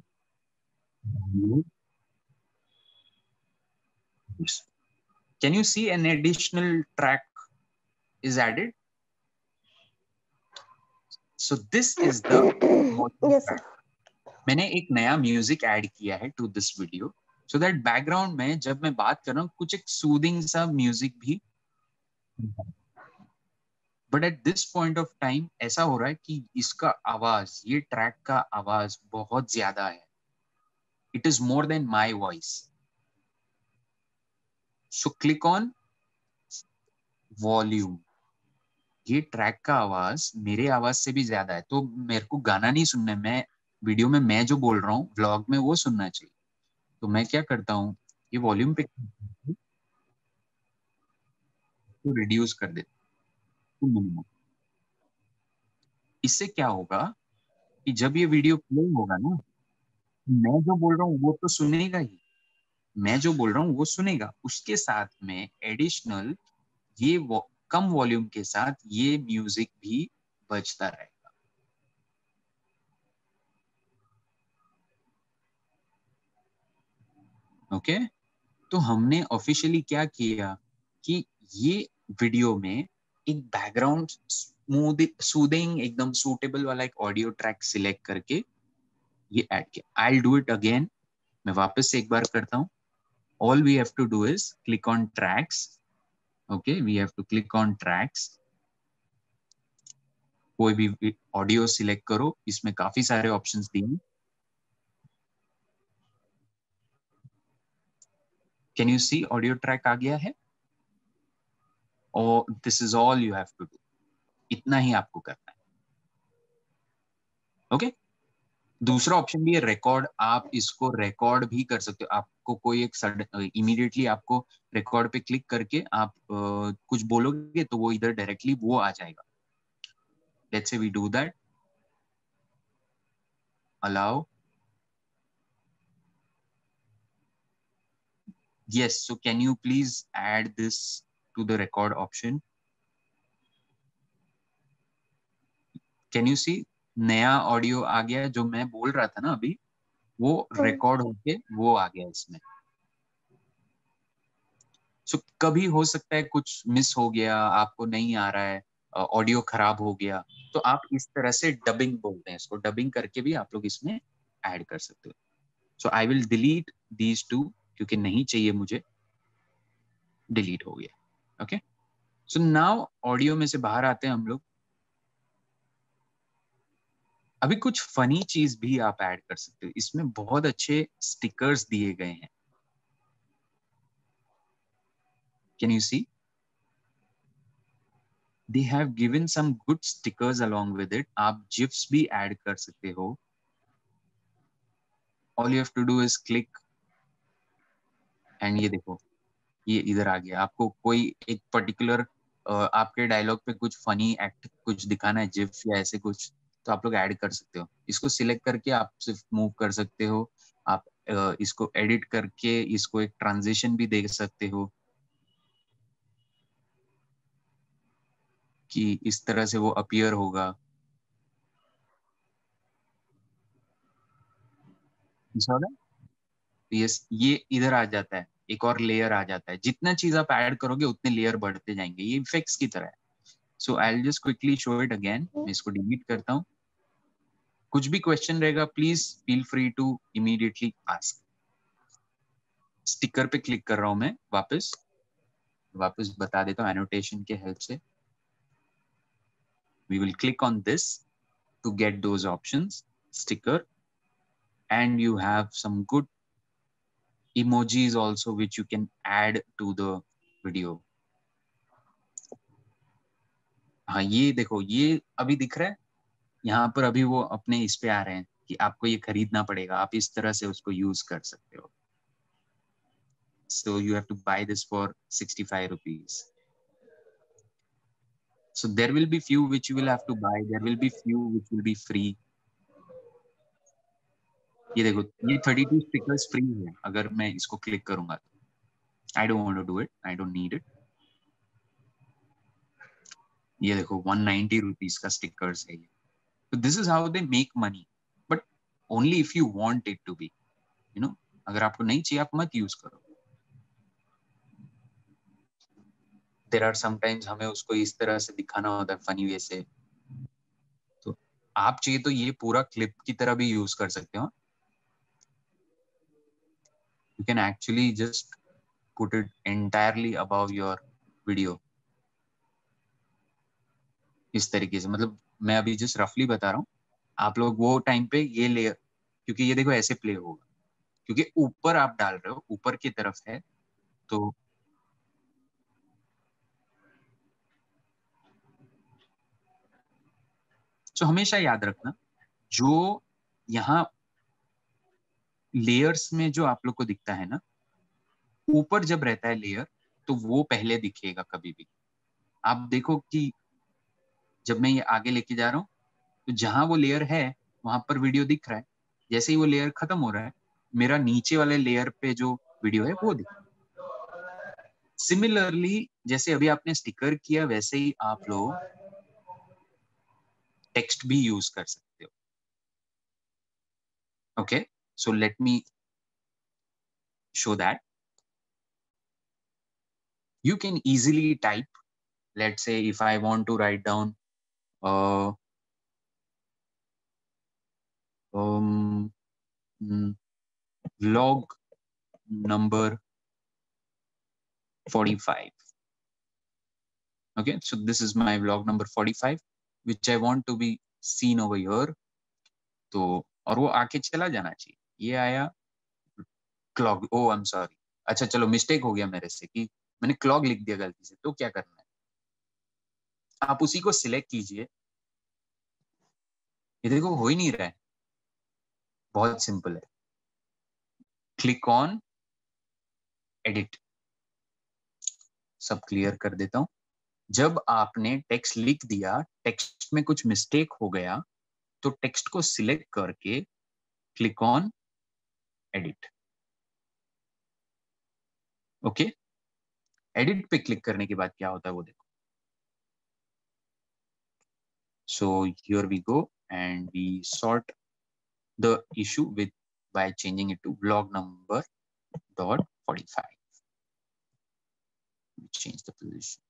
can you see an additional track is added? So this is the Yes, sir. मैंने एक नया music add किया है to this video, so that background में जब मैं बात कर रहा हूँ कुछ एक सूदिंग सा म्यूजिक भी। But at this point of time ऐसा हो रहा है कि इसका आवाज, ये ट्रैक का आवाज बहुत ज्यादा है, it is more than my voice. So click on volume. ये ट्रैक का आवाज मेरे आवाज से भी ज्यादा है, तो मेरे को गाना नहीं सुनना है, मैं वीडियो में मैं जो बोल रहा हूँ व्लॉग में वो सुनना चाहिए। तो मैं क्या करता हूँ, ये वॉल्यूम पे तो रिड्यूस कर देता हूँ। इससे क्या होगा, कि जब ये वीडियो प्ले होगा ना, मैं जो बोल रहा हूँ वो तो सुनेगा ही, मैं जो बोल रहा हूँ वो सुनेगा, उसके साथ में एडिशनल ये वो, कम वॉल्यूम के साथ ये म्यूजिक भी बजता रहेगा। Okay okay? तो हमने ऑफिशियली क्या किया कि ये वीडियो में एक बैकग्राउंड स्मूथ सूदिंग एकदम सूटेबल वाला एक ऑडियो ट्रैक सिलेक्ट करके ये ऐड किया। I will do it again, मैं वापस से एक बार करता हूँ। All we have to do is click on tracks. Okay, we have to click on tracks. कोई भी ऑडियो सिलेक्ट करो, इसमें काफी सारे ऑप्शंस दिए। Can you see audio track आ गया है? और this is all you have to do, इतना ही आपको करना है। Okay okay? दूसरा ऑप्शन भी है रिकॉर्ड, आप इसको रिकॉर्ड भी कर सकते हो। आपको कोई एक इमीडिएटली आपको रिकॉर्ड पे क्लिक करके आप uh, कुछ बोलोगे तो वो इधर डायरेक्टली वो आ जाएगा। Let's say we do that, allow, yes, so can you please add this to the record option? Can you see नया ऑडियो आ गया, जो मैं बोल रहा था ना अभी वो रिकॉर्ड होके वो आ गया इसमें। सो so, कभी हो सकता है कुछ मिस हो गया, आपको नहीं आ रहा है, ऑडियो खराब हो गया, तो आप इस तरह से डबिंग बोलते हैं इसको, डबिंग करके भी आप लोग इसमें ऐड कर सकते हो। So I will delete these two, क्योंकि नहीं चाहिए मुझे, डिलीट हो गया। ओके, सो नाउ ऑडियो में से बाहर आते हैं हम लोग। अभी कुछ फनी चीज भी आप ऐड कर सकते हो, इसमें बहुत अच्छे स्टिकर्स दिए गए हैं। Can you see, they have given some good stickers along with it। आप gifs भी ऐड कर सकते हो। all you have to do is click and ये देखो ये इधर आ गया। आपको कोई एक पर्टिकुलर आपके डायलॉग पे कुछ फनी एक्ट कुछ दिखाना है, जिफ या ऐसे कुछ, तो आप लोग ऐड कर सकते हो। इसको सिलेक्ट करके आप सिर्फ मूव कर सकते हो। आप uh, इसको एडिट करके इसको एक ट्रांजिशन भी दे सकते हो कि इस तरह से वो अपीयर होगा। यस, ये इधर आ जाता है, एक और लेयर आ जाता है। जितना चीज आप ऐड करोगे उतने लेयर बढ़ते जाएंगे, ये इफेक्ट्स की तरह है। So I will just quickly show it again. मैं इसको डिलीट करता हूँ। कुछ भी क्वेश्चन रहेगा please feel free to immediately ask. Sticker पे क्लिक कर रहा हूं मैं, वापस वापस बता देता हूँ एनोटेशन के हेल्प से। We will click on this to get those options, sticker, and you have some good emojis also which you can add to the video। हाँ, ये देखो ये अभी दिख रहा है यहाँ पर, अभी वो अपने इस पे आ रहे हैं कि आपको ये खरीदना पड़ेगा, आप इस तरह से उसको यूज कर सकते हो। so you have to buy this for sixty-five rupees। so there will be few which you will have to buy, there will be few which will be free। ये देखो ये thirty-two स्टिकर्स फ्री है, अगर मैं इसको click करूंगा तो। I don't want to do it, I don't need it। ये देखो one ninety rupees का स्टिकर्स है ये। so this is how they make money, but only if you want it to be, you know। अगर आपको नहीं चाहिए आप मत यूज करो। देयर आर समटाइम्स हमें उसको इस तरह से दिखाना होता है फनी वे से, तो आप चाहिए तो ये पूरा क्लिप की तरह भी यूज कर सकते हो। You can actually just put it entirely above your video, इस तरीके से। मतलब मैं अभी जस्ट रफली बता रहा हूँ, आप लोग वो टाइम पे ये लेयर, क्योंकि ये देखो ऐसे प्ले होगा, क्योंकि ऊपर आप डाल रहे हो, ऊपर की तरफ है, तो तो हमेशा याद रखना जो यहाँ लेयर्स में जो आप लोग को दिखता है ना, ऊपर जब रहता है लेयर तो वो पहले दिखेगा कभी भी। आप देखो कि जब मैं ये आगे लेके जा रहा हूँ तो जहां वो लेयर है वहां पर वीडियो दिख रहा है। जैसे ही वो लेयर खत्म हो रहा है, मेरा नीचे वाले लेयर पे जो वीडियो है वो दिख रहा है। सिमिलरली जैसे अभी आपने स्टिकर किया, वैसे ही आप लोग टेक्स्ट भी यूज कर सकते हो। Okay, so let me show that you can easily type. Let's say if I want to write down uh, um, mm, vlog number forty-five. Okay, so this is my vlog number forty-five which I want to be seen over here. तो और वो आके चला जाना चाहिए। ये आया क्लॉग, ओ आई एम सॉरी, अच्छा चलो मिस्टेक हो गया मेरे से कि मैंने क्लॉग लिख दिया गलती से। तो क्या करना है, आप उसी को सिलेक्ट कीजिए। ये देखो हो ही नहीं रहा है, बहुत सिंपल है। क्लिक ऑन एडिट, सब क्लियर कर देता हूं। जब आपने टेक्स्ट लिख दिया, टेक्स्ट में कुछ मिस्टेक हो गया, तो टेक्स्ट को सिलेक्ट करके click on edit. Okay, edit पे क्लिक करने के बाद क्या होता है वो देखो। So here we go and we sort the issue with by changing it to vlog number dot forty-five. We change the position.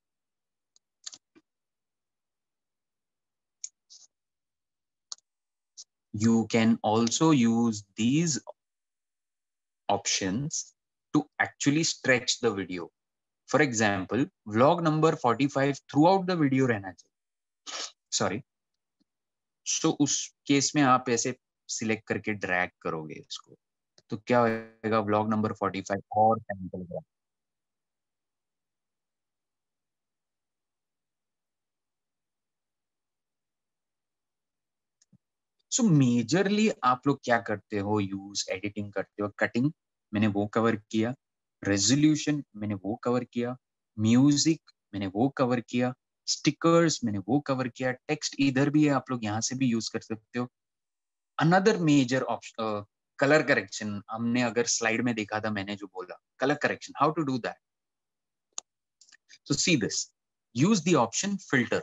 You can also use these options to actually stretch the video. For example, vlog number forty-five throughout the video रहना चाहिए, sorry. So उस case में आप ऐसे select करके drag करोगे इसको, तो क्या होगा, व्लॉग नंबर forty-five और टाइम चलेगा। सो मेजरली आप लोग क्या करते हो, यूज एडिटिंग करते हो। कटिंग मैंने वो कवर किया, रेजोल्यूशन मैंने वो कवर किया, म्यूजिक मैंने वो कवर किया, स्टिकर्स मैंने वो कवर किया, टेक्स्ट इधर भी है, आप लोग यहाँ से भी यूज कर सकते हो। Another major option colour correction, हमने अगर स्लाइड में देखा था, मैंने जो बोला colour correction, how to do that. So see this, use the option filter.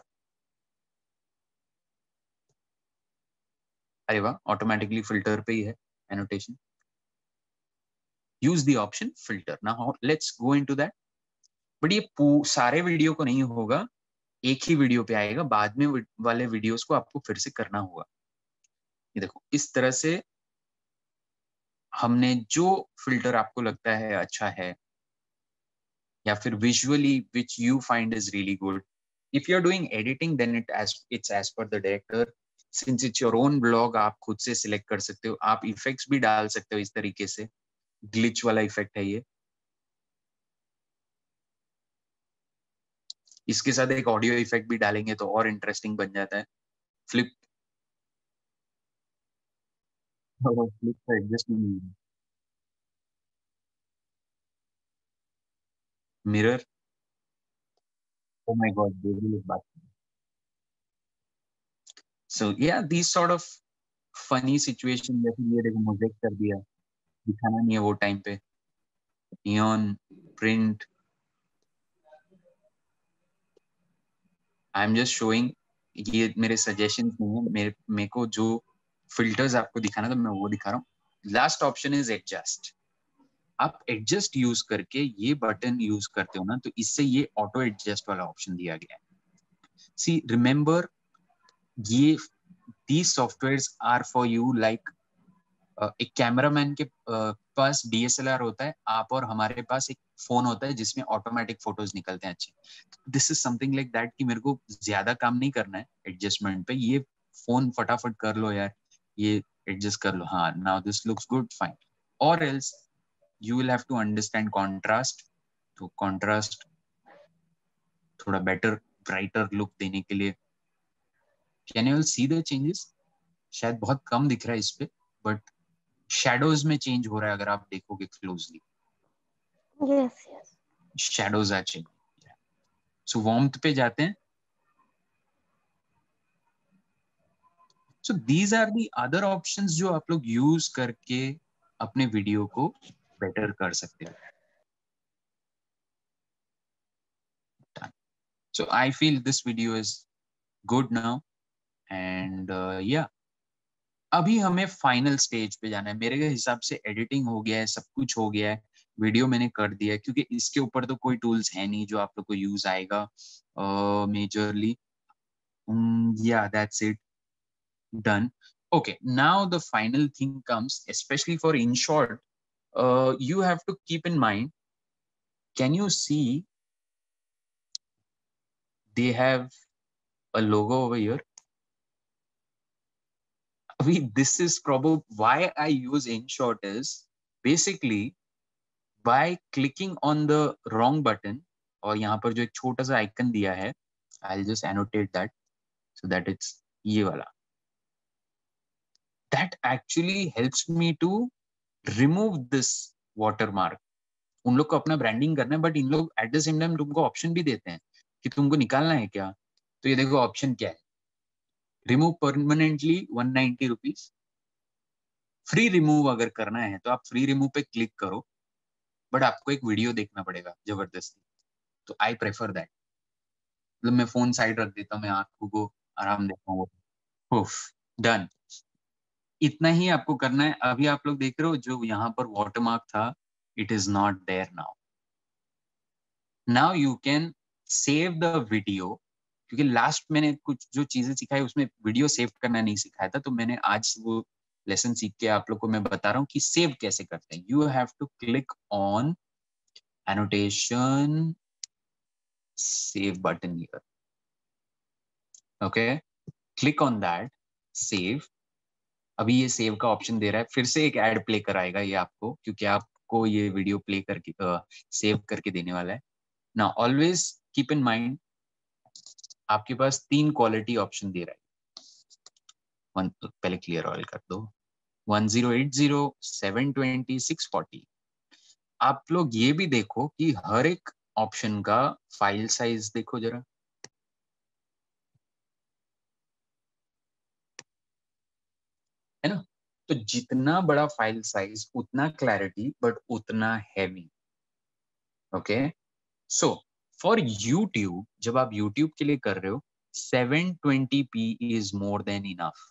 अरे वाह, ऑटोमेटिकली फिल्टर पे ही है annotation. Use the option filter. Now let's go into that. But ये सारे वीडियो को नहीं होगा, एक ही वीडियो पे आएगा, बाद में वाले वीडियोस को आपको फिर से करना होगा। ये देखो इस तरह से हमने जो फिल्टर आपको लगता है अच्छा है, या फिर visually which you find is really good, if you are doing editing then it as it's as per the director. Since it's your own blog, आप खुद से सिलेक्ट कर सकते हो, आप इफेक्ट्स भी डाल सकते हो इस तरीके से। ग्लिच वाला इफेक्ट है ये, इसके साथ एक ऑडियो इफेक्ट भी डालेंगे तो और इंटरेस्टिंग बन जाता है। फ्लिप फ्लिप का एडजस्ट नहीं, mirror, oh my god, they will look back. So yeah, these sort of funny situation, जैसे ये देखो मोज़ेक कर दिया, दिखाना नहीं है वो टाइम पे, neon print. I am just showing, ये मेरे सजेशंस नहीं है, मेरे मेरे को जो फिल्टर्स आपको दिखाना था मैं वो दिखा रहा हूँ। Last option is adjust. आप एडजस्ट यूज करके ये बटन यूज करते हो ना, तो इससे ये ऑटो एडजस्ट वाला ऑप्शन दिया गया है। सी रिमेंबर, ये these softwares are for you like uh, एक कैमरामैन के uh, पास डी एस एल आर होता है, आप और हमारे पास एक फोन होता है जिसमें ऑटोमेटिक फोटोज निकलते हैं अच्छे। This is something like that कि मेरे को ज्यादा काम नहीं करना है एडजस्टमेंट पे, ये फोन फटाफट कर लो यार, ये एडजस्ट कर लो, हाँ now this looks good fine. और else you will have to understand contrast. तो कॉन्ट्रास्ट थोड़ा बेटर ब्राइटर लुक देने के लिए, can you see the changes, शायद बहुत कम दिख रहा है इस पे, बट शैडोज में चेंज हो रहा है अगर आप देखोगे closely. Yes, yes. Shadows are changing. So warmth पे जाते हैं। So these are the other options जो आप लोग यूज करके अपने वीडियो को बेटर कर सकते हो. So I feel this video is good now, and uh, yeah, अभी हमें फाइनल स्टेज पे जाना है. मेरे हिसाब से एडिटिंग हो गया है, सब कुछ हो गया है, वीडियो मैंने कर दिया है, क्योंकि इसके ऊपर तो कोई टूल्स है नहीं जो आप लोग को यूज आएगा मेजरली. या that's it, done. Okay, now the final thing comes, especially for InShot. Uh, you have to keep in mind, can you see they have a logo over here? This is probably why I use InShot is basically by clicking on the wrong button, और यहाँ पर जो एक छोटा सा icon दिया है, I'll just annotate that so that it's ये वाला. That actually helps me to remove this watermark. उन लोग को अपना ब्रांडिंग करना है, बट इन लोग एट द सेम टाइम तुमको ऑप्शन भी देते हैं कि तुमको निकालना है क्या. तो ये देखो ऑप्शन क्या है, remove permanently one ninety rupees. Free remove अगर करना है तो आप फ्री रिमूव पे क्लिक करो, बट आपको एक वीडियो देखना पड़ेगा जबरदस्ती. तो आई प्रेफर दैट. मतलब मैं फोन साइड रख देता हूँ, मैं आंखों को आराम देता हूँ. डन. इतना ही आपको करना है. अभी आप लोग देख रहे हो जो यहाँ पर वाटरमार्क था, it is not there now. Now you can save the video, क्योंकि लास्ट मैंने कुछ जो चीजें सिखाई उसमें वीडियो सेव करना नहीं सिखाया था, तो मैंने आज वो लेसन सीख के आप लोग को मैं बता रहा हूँ कि सेव कैसे करते हैं. You have to click on annotation, save button here. Okay, click on that, save. अभी ये सेव का ऑप्शन दे रहा है, फिर से एक ऐड प्ले कराएगा ये आपको, क्योंकि आपको ये वीडियो प्ले करके सेव uh, करके देने वाला है. ना ऑलवेज कीप इन माइंड, आपके पास तीन क्वालिटी ऑप्शन दे रहा है. वन पहले क्लियर ऑल कर दो. One zero eight zero, seven twenty, six forty. आप लोग ये भी देखो कि हर एक ऑप्शन का फाइल साइज देखो जरा. है ना. तो जितना बड़ा फाइल साइज उतना क्लैरिटी, बट उतना heavy. Okay, so for YouTube, जब आप यूट्यूब के लिए कर रहे हो, seven twenty p is more than enough.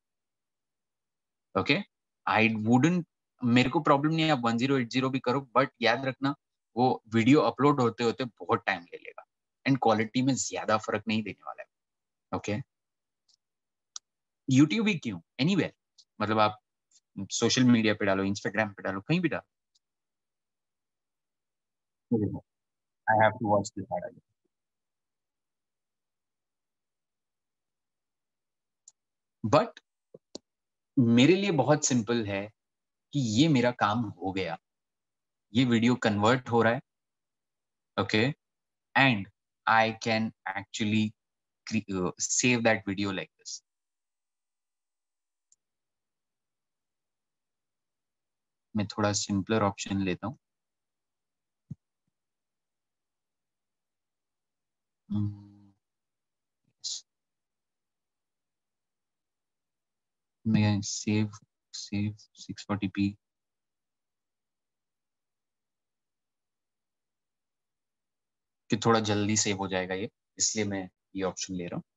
Okay, I wouldn't, मेरे को प्रॉब्लम नहीं है आप वन जीरो एट जीरो भी करो, बट याद रखना वो वीडियो अपलोड होते होते बहुत टाइम ले लेगा, एंड क्वालिटी में ज्यादा फर्क नहीं देने वाला है. ओके, यूट्यूब ही क्यों, एनीवेयर, मतलब आप सोशल मीडिया पे डालो, इंस्टाग्राम पे डालो, कहीं भी डालो. I have to watch this again. But मेरे लिए बहुत सिंपल है कि ये मेरा काम हो गया, ये वीडियो कन्वर्ट हो रहा है. Okay, and I can actually save that video like this. मैं थोड़ा सिंपलर ऑप्शन लेता हूँ. मैं save save six forty p. कि थोड़ा जल्दी सेव हो जाएगा ये, इसलिए मैं ये ऑप्शन ले रहा हूँ.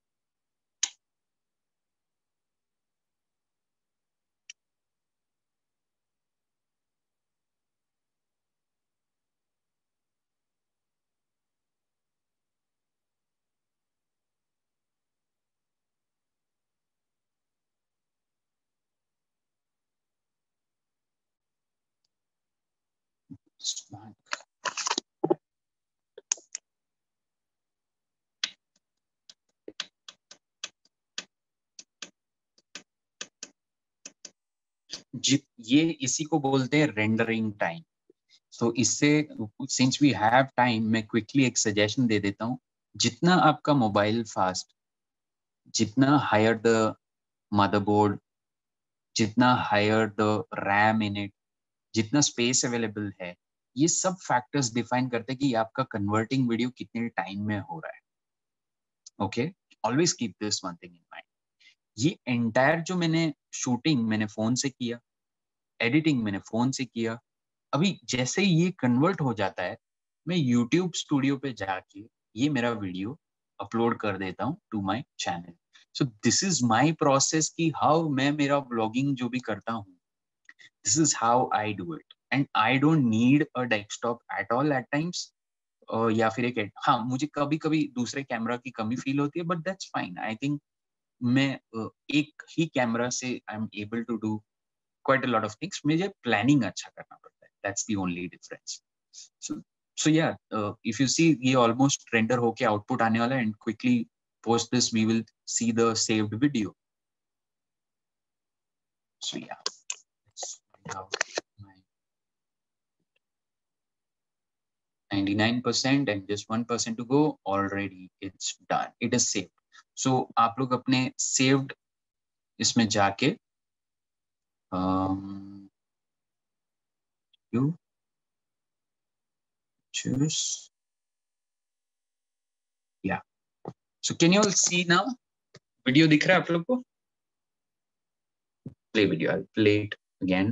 ये इसी को बोलते हैं रेंडरिंग टाइम. तो इससे, सिंस वी हैव टाइम, मैं क्विकली एक सजेशन दे देता हूँ. जितना आपका मोबाइल फास्ट, जितना हायर द मदरबोर्ड, जितना higher the RAM in it, जितना स्पेस अवेलेबल है, ये सब फैक्टर्स डिफाइन करते हैं कि आपका कन्वर्टिंग वीडियो कितने टाइम में हो रहा है. Okay, always keep this one thing in mind. ये एंटायर जो मैंने शूटिंग मैंने फोन से किया, एडिटिंग मैंने फोन से किया, अभी जैसे ही ये कन्वर्ट हो जाता है, मैं यूट्यूब स्टूडियो पे जाके ये मेरा वीडियो अपलोड कर देता हूँ to my channel. So this is my process कि हाउ मैं मेरा ब्लॉगिंग जो भी करता हूँ, this is how I do it. And I don't need a desktop at all at times. या फिर एक, हाँ मुझे कभी कभी दूसरे कैमरा की कमी फील होती है, but that's fine. I think मैं uh, एक ही कैमरा से I am able to do quite a lot of things. मुझे प्लानिंग अच्छा करना पड़ता है. That's the only difference. So, so yeah, uh, if you see ये almost render होके output आने वाला है, and quickly post this we will see the saved video. So yeah, let's find out my ninety-nine percent and just one percent to go. Already it's done. It is saved. So आप लोग अपने saved इसमें जाके um, you choose. Yeah. So can you all see now? Video दिख रहा है आप लोग को? Play video. I'll play it again.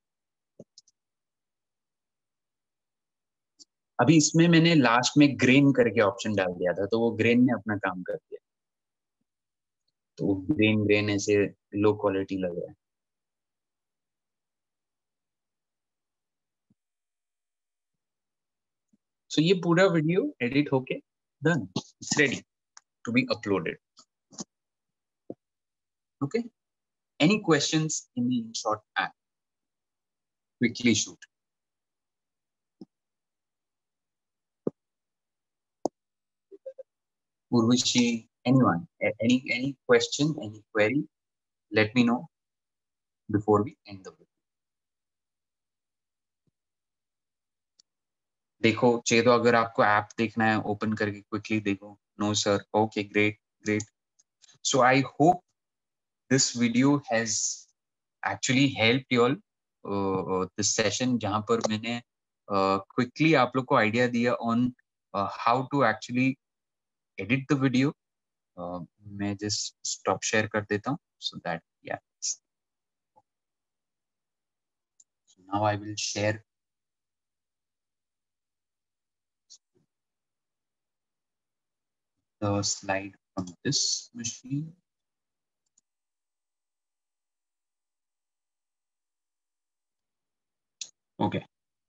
अभी इसमें मैंने लास्ट में ग्रेन करके ऑप्शन डाल दिया था, तो वो ग्रेन ने अपना काम कर दिया. तो ग्रेन ग्रेन ऐसे लो क्वालिटी लग रहा है. सो so, ये पूरा वीडियो एडिट होके done, it's ready to be uploaded. Okay, any questions in the InShot app? Quickly shoot. Urvashi, anyone, any any question, any query, let me know before we end the video. देखो चेतो, अगर आपको app देखना है open करके quickly देखो. No sir. Okay, great great. So I hope this video has actually helped you all. uh, uh, this session जहाँ पर मैंने uh, quickly आप लोग को आइडिया दिया on uh, how to actually edit the video. uh, मैं just stop share कर देता हूँ so that yeah. So now I will share the slide from this machine. Okay.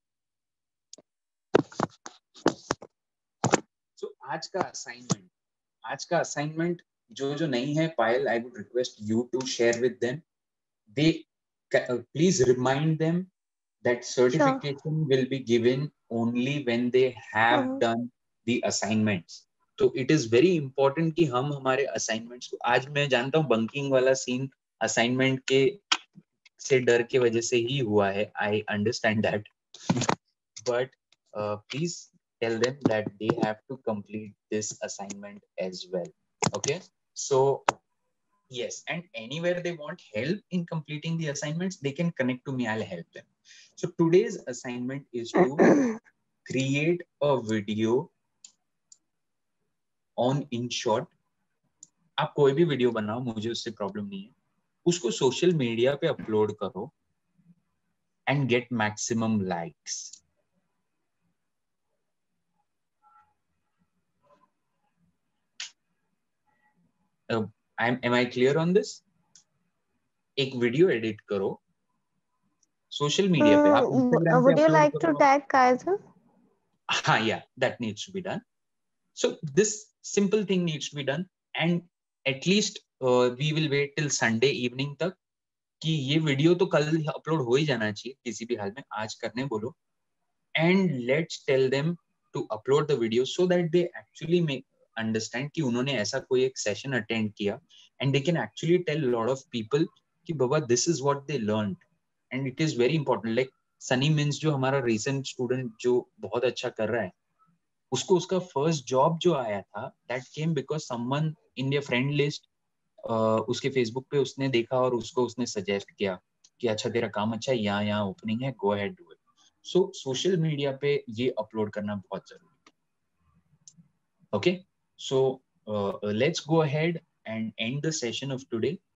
So आज का assignment, आज का assignment जो जो नहीं है पायल, I would request you to share with them. They uh, please remind them that certification sure. will be given only when they have uh-huh. done the assignments. तो it is very important कि हम हमारे assignments को, आज मैं जानता हूँ bunking वाला scene assignment के से डर के वजह से ही हुआ है. I understand that. But uh, please tell them that they have to complete this assignment as well. Okay, so yes, and anywhere they want help in completing the assignments, they can connect to me. I'll help them. So today's assignment is to create a video on InShot. आप कोई भी video बनाओ, मुझे उससे problem नहीं है. उसको social media पे अपलोड करो and get maximum likes. Uh, I'm, am I clear on this? एक वीडियो एडिट करो सोशल मीडिया पे, आप Instagram would पे you upload like करो. to tag Kaizen? हाँ, yeah, that needs to be done. So this simple thing needs to be done, and at least uh, we will wait till Sunday evening तक कि ये video तो कल upload हो ही जाना चाहिए किसी भी हाल में. आज करने बोलो, and let's tell them to upload the video so that they actually make understand कि उन्होंने ऐसा कोई एक सेशन अटेंड किया, and they can actually tell a lot of people कि बाबा this is what they learned. And it is very important. Like Sunny means जो हमारा रिसेंट स्टूडेंट जो बहुत अच्छा कर रहा है, उसको उसका फर्स्ट जॉब जो आया था, that came because someone in your friend list, उसके फेसबुक पे उसने देखा और उसको उसने सजेस्ट किया कि अच्छा तेरा काम अच्छा है, यहाँ यहाँ ओपनिंग है, go ahead do it. So social media पे ये अपलोड करना बहुत जरूरी है. Okay, so let's go ahead and end the session of today.